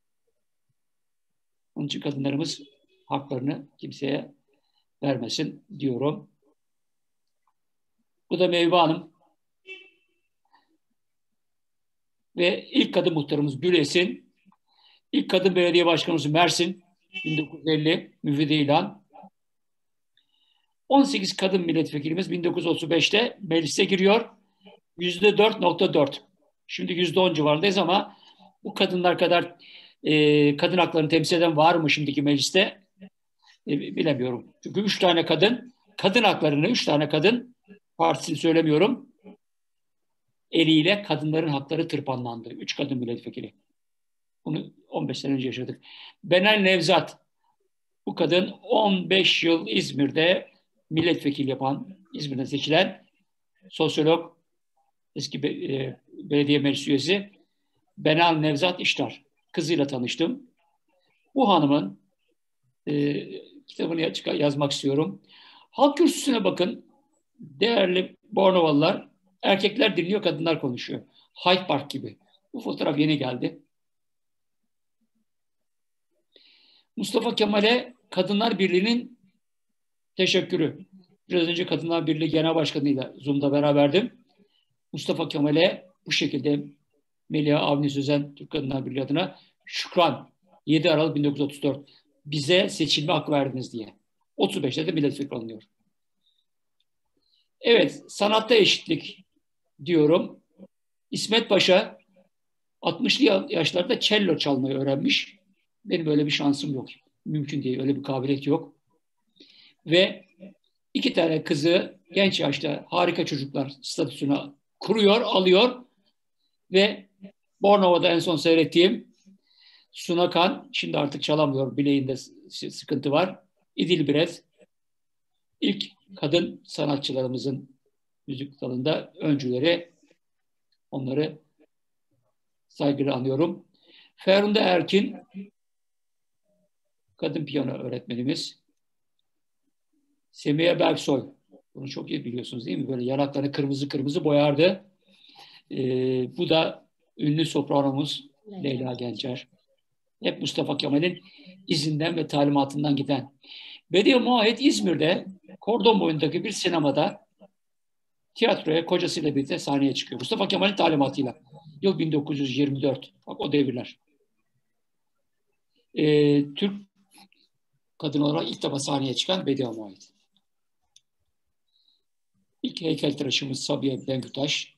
Onun için kadınlarımız haklarını kimseye vermesin diyorum. Bu da Meyve Hanım. Ve ilk kadın muhtarımız Gülesin. İlk kadın belediye başkanımız Mersin. 1950 müfide ilan. 18 kadın milletvekilimiz 1935'te meclise giriyor. %4.4. Şimdi %10 civarındayız ama bu kadınlar kadar kadın haklarını temsil eden var mı şimdiki mecliste? Bilemiyorum. Çünkü 3 tane kadın haklarını 3 tane kadın, partisini söylemiyorum, eliyle kadınların hakları tırpanlandı. 3 kadın milletvekili. Bunu 15 sene önce yaşadık. Benal Nevzat, bu kadın 15 yıl İzmir'de milletvekili yapan, İzmir'de seçilen sosyolog, eski belediye meclis üyesi Benal Nevzat İştar. Kızıyla tanıştım. Bu hanımın kitabını yazmak istiyorum. Halk kürsüsüne bakın. Değerli Bornovalılar, erkekler dinliyor, kadınlar konuşuyor. Hyde Park gibi. Bu fotoğraf yeni geldi. Mustafa Kemal'e Kadınlar Birliği'nin teşekkürü. Biraz önce Kadınlar Birliği Genel Başkanı'yla Zoom'da beraberdim. Mustafa Kemal'e bu şekilde Melia Avni Sözen Türk Kadınlar Birliği adına şükran. 7 Aralık 1934. Bize seçilme hakkı verdiniz diye. 35'te de milletvekili alınıyor. Evet, sanatta eşitlik diyorum. İsmet Paşa 60'lı yaşlarda cello çalmayı öğrenmiş. Benim böyle bir şansım yok. Mümkün değil, öyle bir kabiliyet yok. Ve 2 tane kızı genç yaşta harika çocuklar statüsüne kuruyor, alıyor ve Bornova'da en son seyrettiğim Suna Kan, şimdi artık çalamıyor, bileğinde sıkıntı var. İdil Brez, ilk kadın sanatçılarımızın müzik dalında öncüleri, onları saygıyla anıyorum. Ferhunde Erkin, kadın piyano öğretmenimiz. Semiha Berksoy, bunu çok iyi biliyorsunuz değil mi? Böyle yanaklarını kırmızı kırmızı boyardı. Bu da ünlü sopranomuz Leyla Gencer. Hep Mustafa Kemal'in izinden ve talimatından giden. Bediye Muayet İzmir'de kordon boyundaki bir sinemada tiyatroya kocasıyla birlikte sahneye çıkıyor. Mustafa Kemal'in talimatıyla. Yıl 1924. Bak o devirler. Türk kadın olarak ilk defa sahneye çıkan Bediye Muayet. İlk heykeltıraşımız Sabiha Bengütaş.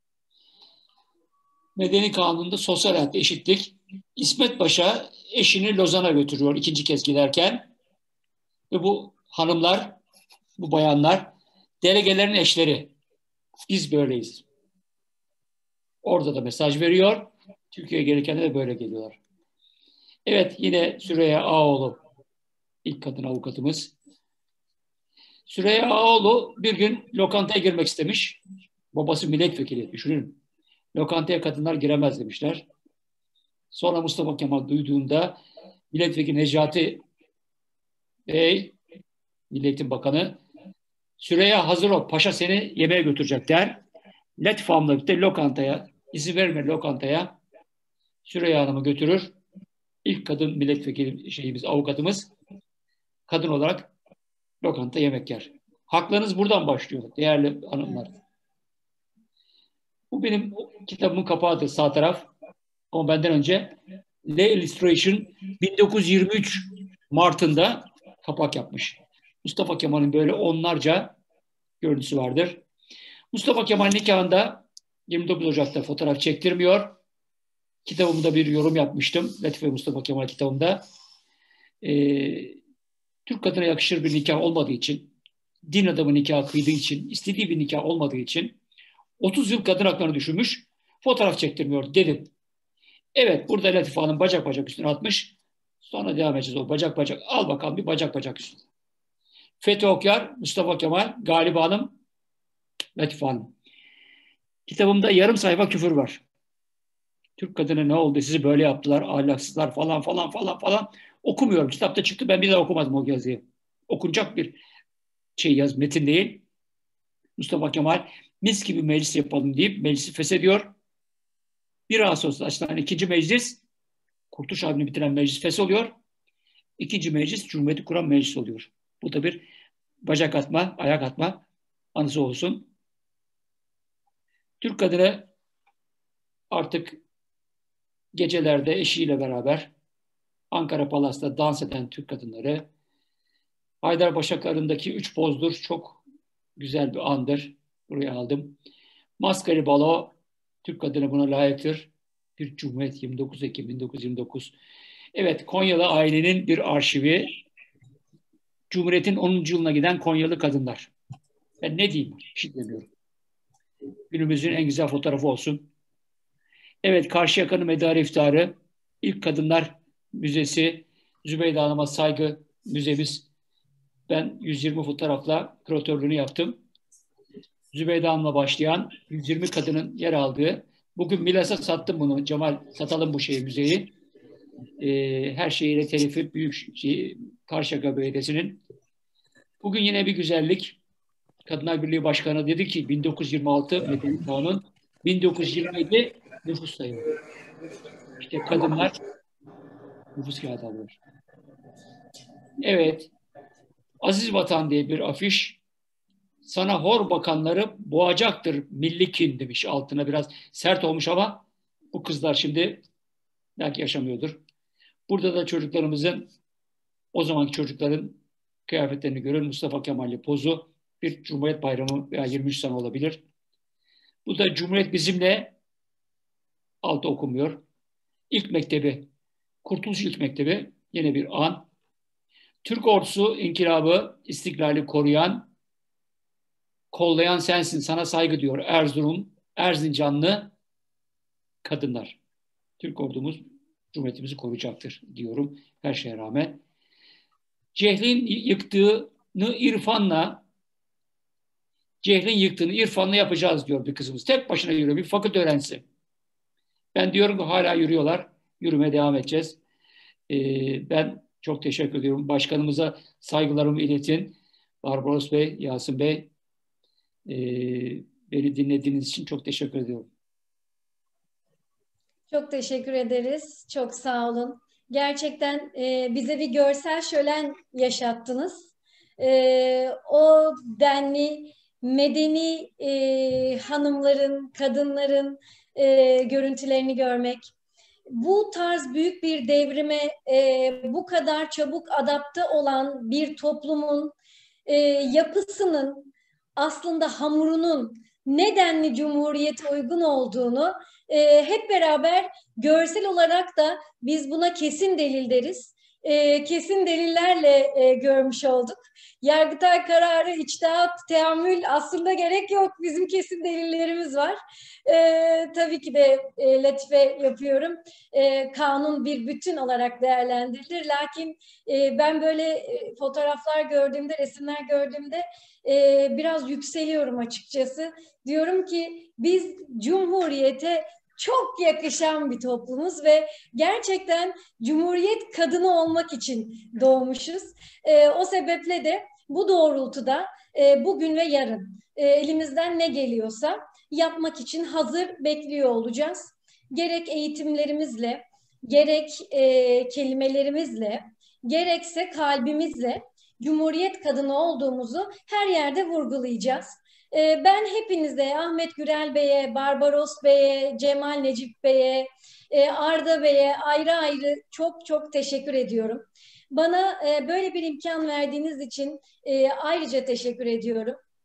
Medeni Kanun'da sosyal hayatta eşitlik. İsmet Paşa eşini Lozan'a götürüyor 2. kez giderken. Ve bu hanımlar, bu bayanlar delegelerin eşleri. Biz böyleyiz. Orada da mesaj veriyor. Türkiye'ye gelirken de böyle geliyorlar. Evet, yine Süreyya Ağoğlu ilk kadın avukatımız. Süreyya Ağoğlu bir gün lokantaya girmek istemiş. Babası milletvekili, düşünün. Lokantaya kadınlar giremez demişler. Sonra Mustafa Kemal duyduğunda milletvekili Necati Bey, Milli Eğitim Bakanı, Süreyya hazır ol, paşa seni yemeğe götürecek der. Latifam'la birlikte lokantaya, izin verme lokantaya, Süreyya Hanım'ı götürür. İlk kadın milletvekili avukatımız kadın olarak lokanta yemek yer. Haklarınız buradan başlıyor değerli hanımlar. Bu benim kitabımın kapağıdır, sağ taraf. Ama benden önce Le Illustration 1923 Mart'ında kapak yapmış. Mustafa Kemal'in böyle onlarca görüntüsü vardır. Mustafa Kemal nikahında 29 Ocak'ta fotoğraf çektirmiyor. Kitabımda bir yorum yapmıştım. Latife Mustafa Kemal kitabımda. Türk kadına yakışır bir nikah olmadığı için, din adamı nikah kıydığı için, istediği bir nikah olmadığı için 30 yıl kadın haklarını düşünmüş, fotoğraf çektirmiyor dedim. Evet, burada Latife Hanım bacak bacak üstüne atmış. Sonra devam edeceğiz o bacak bacak. Al bakalım bir bacak bacak üstüne. Fethi Okyar, Mustafa Kemal, Galibe Hanım, Latife Hanım. Kitabımda yarım sayfa küfür var. Türk kadını ne oldu? Sizi böyle yaptılar, ahlaksızlar falan falan falan falan. Okumuyorum. Kitapta çıktı. Ben bir daha okumadım o yazıyı. Okunacak bir metin değil. Mustafa Kemal mis gibi meclis yapalım deyip meclisi feshediyor. 1 Ağustos'ta açılan ikinci meclis, Kurtuluş Harbi'ni bitiren meclis fesholuyor. İkinci meclis, Cumhuriyeti kuran meclis oluyor. Bu da bir bacak atma, ayak atma anısı olsun. Türk kadını artık gecelerde eşiyle beraber Ankara Palas'ta dans eden Türk kadınları, Haydarpaşa Karı'ndaki 3 pozdur çok güzel bir andır. Buraya aldım. Maskari Balo, Türk kadını buna layıktır. Bir Cumhuriyet 29 Ekim 1929. Evet, Konyalı ailenin bir arşivi. Cumhuriyet'in 10. yılına giden Konyalı kadınlar. Ben ne diyeyim? Bir şey demiyorum. Günümüzün en güzel fotoğrafı olsun. Evet, Karşıyaka'nın medarı iftarı. İlk Kadınlar Müzesi, Zübeyde Hanım'a saygı müzemiz. Ben 120 fotoğrafla küratörlüğünü yaptım. Zübeyde Hanım'la başlayan 120 kadının yer aldığı. Bugün Milas'a sattım bunu. Cemal, satalım bu müzeyi. Her şeyiyle telifi büyük Karşıyaka Belediyesi'nin. Bugün yine bir güzellik. Kadınlar Birliği Başkanı dedi ki 1926 Medeni Kanun, 1927 nüfus sayımı. İşte kadınlar nüfus kağıdı alıyor. Evet, Aziz Vatan diye bir afiş. Sana hor bakanları boğacaktır milli kin demiş. Altına biraz sert olmuş ama bu kızlar şimdi belki yaşamıyordur. Burada da çocuklarımızın, o zamanki çocukların kıyafetlerini görün. Mustafa Kemal'li pozu, bir Cumhuriyet Bayramı veya 23 sene olabilir. Bu da Cumhuriyet bizimle, altı okunmuyor. İlk mektebi, Kurtuluş İlk Mektebi, yine bir an. Türk ordusu inkılabı, istiklali koruyan, kollayan sensin, sana saygı diyor Erzurum, Erzincanlı kadınlar. Türk ordumuz Cumhuriyetimizi koruyacaktır diyorum her şeye rağmen. Cehlin yıktığını irfanla yapacağız diyor bir kızımız. Tek başına yürüyor, bir fakülte öğrencisi. Ben diyorum ki hala yürüyorlar. Yürümeye devam edeceğiz. Ben çok teşekkür ediyorum. Başkanımıza saygılarımı iletin. Barbaros Bey, Yasin Bey, beni dinlediğiniz için çok teşekkür ediyorum. Çok teşekkür ederiz. Çok sağ olun. Gerçekten bize bir görsel şölen yaşattınız. O denli medeni hanımların, kadınların görüntülerini görmek, bu tarz büyük bir devrime bu kadar çabuk adapte olan bir toplumun yapısının, aslında hamurunun nedenli Cumhuriyet'e uygun olduğunu hep beraber görsel olarak da biz buna kesin delil deriz. Kesin delillerle görmüş olduk. Yargıtay kararı, içtihat, teamül aslında gerek yok. Bizim kesin delillerimiz var. Tabii ki de latife yapıyorum. Kanun bir bütün olarak değerlendirilir. Lakin ben böyle fotoğraflar gördüğümde, resimler gördüğümde biraz yükseliyorum açıkçası. Diyorum ki biz Cumhuriyet'e çok yakışan bir toplumuz ve gerçekten Cumhuriyet kadını olmak için doğmuşuz. O sebeple de bu doğrultuda bugün ve yarın elimizden ne geliyorsa yapmak için hazır bekliyor olacağız. Gerek eğitimlerimizle, gerek kelimelerimizle, gerekse kalbimizle Cumhuriyet kadını olduğumuzu her yerde vurgulayacağız. Ben hepinize, Ahmet Gürel Bey'e, Barbaros Bey'e, Cemal Necip Bey'e, Arda Bey'e ayrı ayrı çok çok teşekkür ediyorum. Bana böyle bir imkan verdiğiniz için ayrıca teşekkür ediyorum.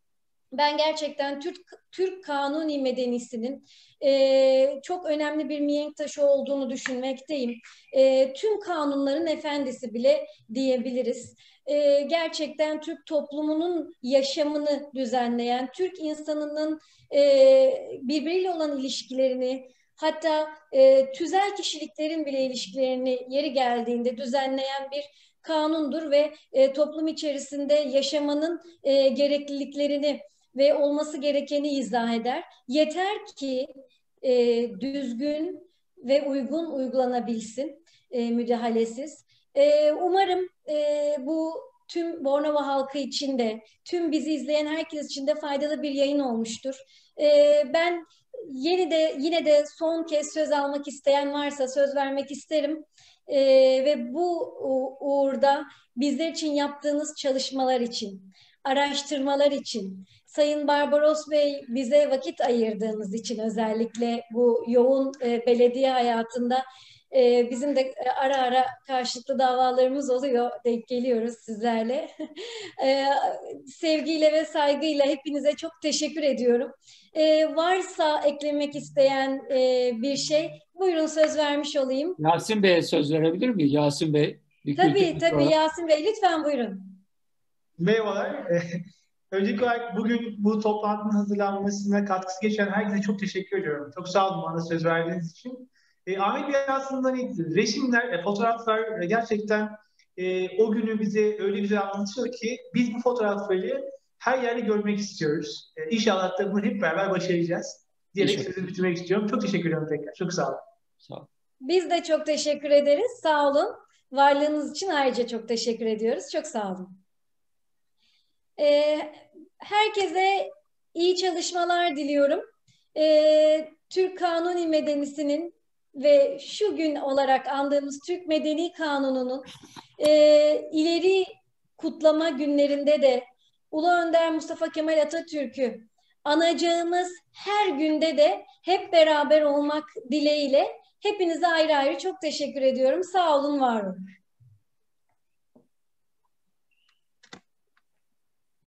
Ben gerçekten Türk Kanuni Medenisi'nin çok önemli bir mihenk taşı olduğunu düşünmekteyim. Tüm kanunların efendisi bile diyebiliriz. Gerçekten Türk toplumunun yaşamını düzenleyen, Türk insanının birbiriyle olan ilişkilerini, hatta tüzel kişiliklerin bile ilişkilerini yeri geldiğinde düzenleyen bir kanundur ve toplum içerisinde yaşamanın gerekliliklerini ve olması gerekeni izah eder. Yeter ki düzgün ve uygun uygulanabilsin müdahalesiz. Umarım bu tüm Bornova halkı için de, tüm bizi izleyen herkes için de faydalı bir yayın olmuştur. Ben yine de son kez söz almak isteyen varsa söz vermek isterim. Ve bu uğurda bizler için yaptığınız çalışmalar için, araştırmalar için, Sayın Barbaros Bey bize vakit ayırdığınız için özellikle bu yoğun belediye hayatında bizim de ara ara karşılıklı davalarımız oluyor, denk geliyoruz sizlerle. Sevgiyle ve saygıyla hepinize çok teşekkür ediyorum. Varsa eklemek isteyen bir şey, buyurun söz vermiş olayım. Yasin Bey'e söz verebilir miyim? Yasin Bey. Tabii Yasin Bey, lütfen buyurun. Merhabalar. Öncelikli olarak bugün bu toplantının hazırlanmasına katkısı geçen herkese çok teşekkür ediyorum. Çok sağ olun bana söz verdiğiniz için. Ahmet Bey aslında resimler, fotoğraflar gerçekten o günü bize öyle güzel anlatıyor ki biz bu fotoğrafları her yerde görmek istiyoruz. İnşallah da bunu hep beraber başaracağız diyerek sözü bitirmek istiyorum. Çok teşekkür ederim tekrar. Çok sağ olun. Sağ olun. Biz de çok teşekkür ederiz. Sağ olun. Varlığınız için ayrıca çok teşekkür ediyoruz. Çok sağ olun. Herkese iyi çalışmalar diliyorum. Türk Kanuni Medenisi'nin ve şu gün olarak andığımız Türk Medeni Kanunu'nun ileri kutlama günlerinde de Ulu Önder Mustafa Kemal Atatürk'ü anacağımız her günde de hep beraber olmak dileğiyle hepinize ayrı ayrı çok teşekkür ediyorum. Sağ olun, var olun.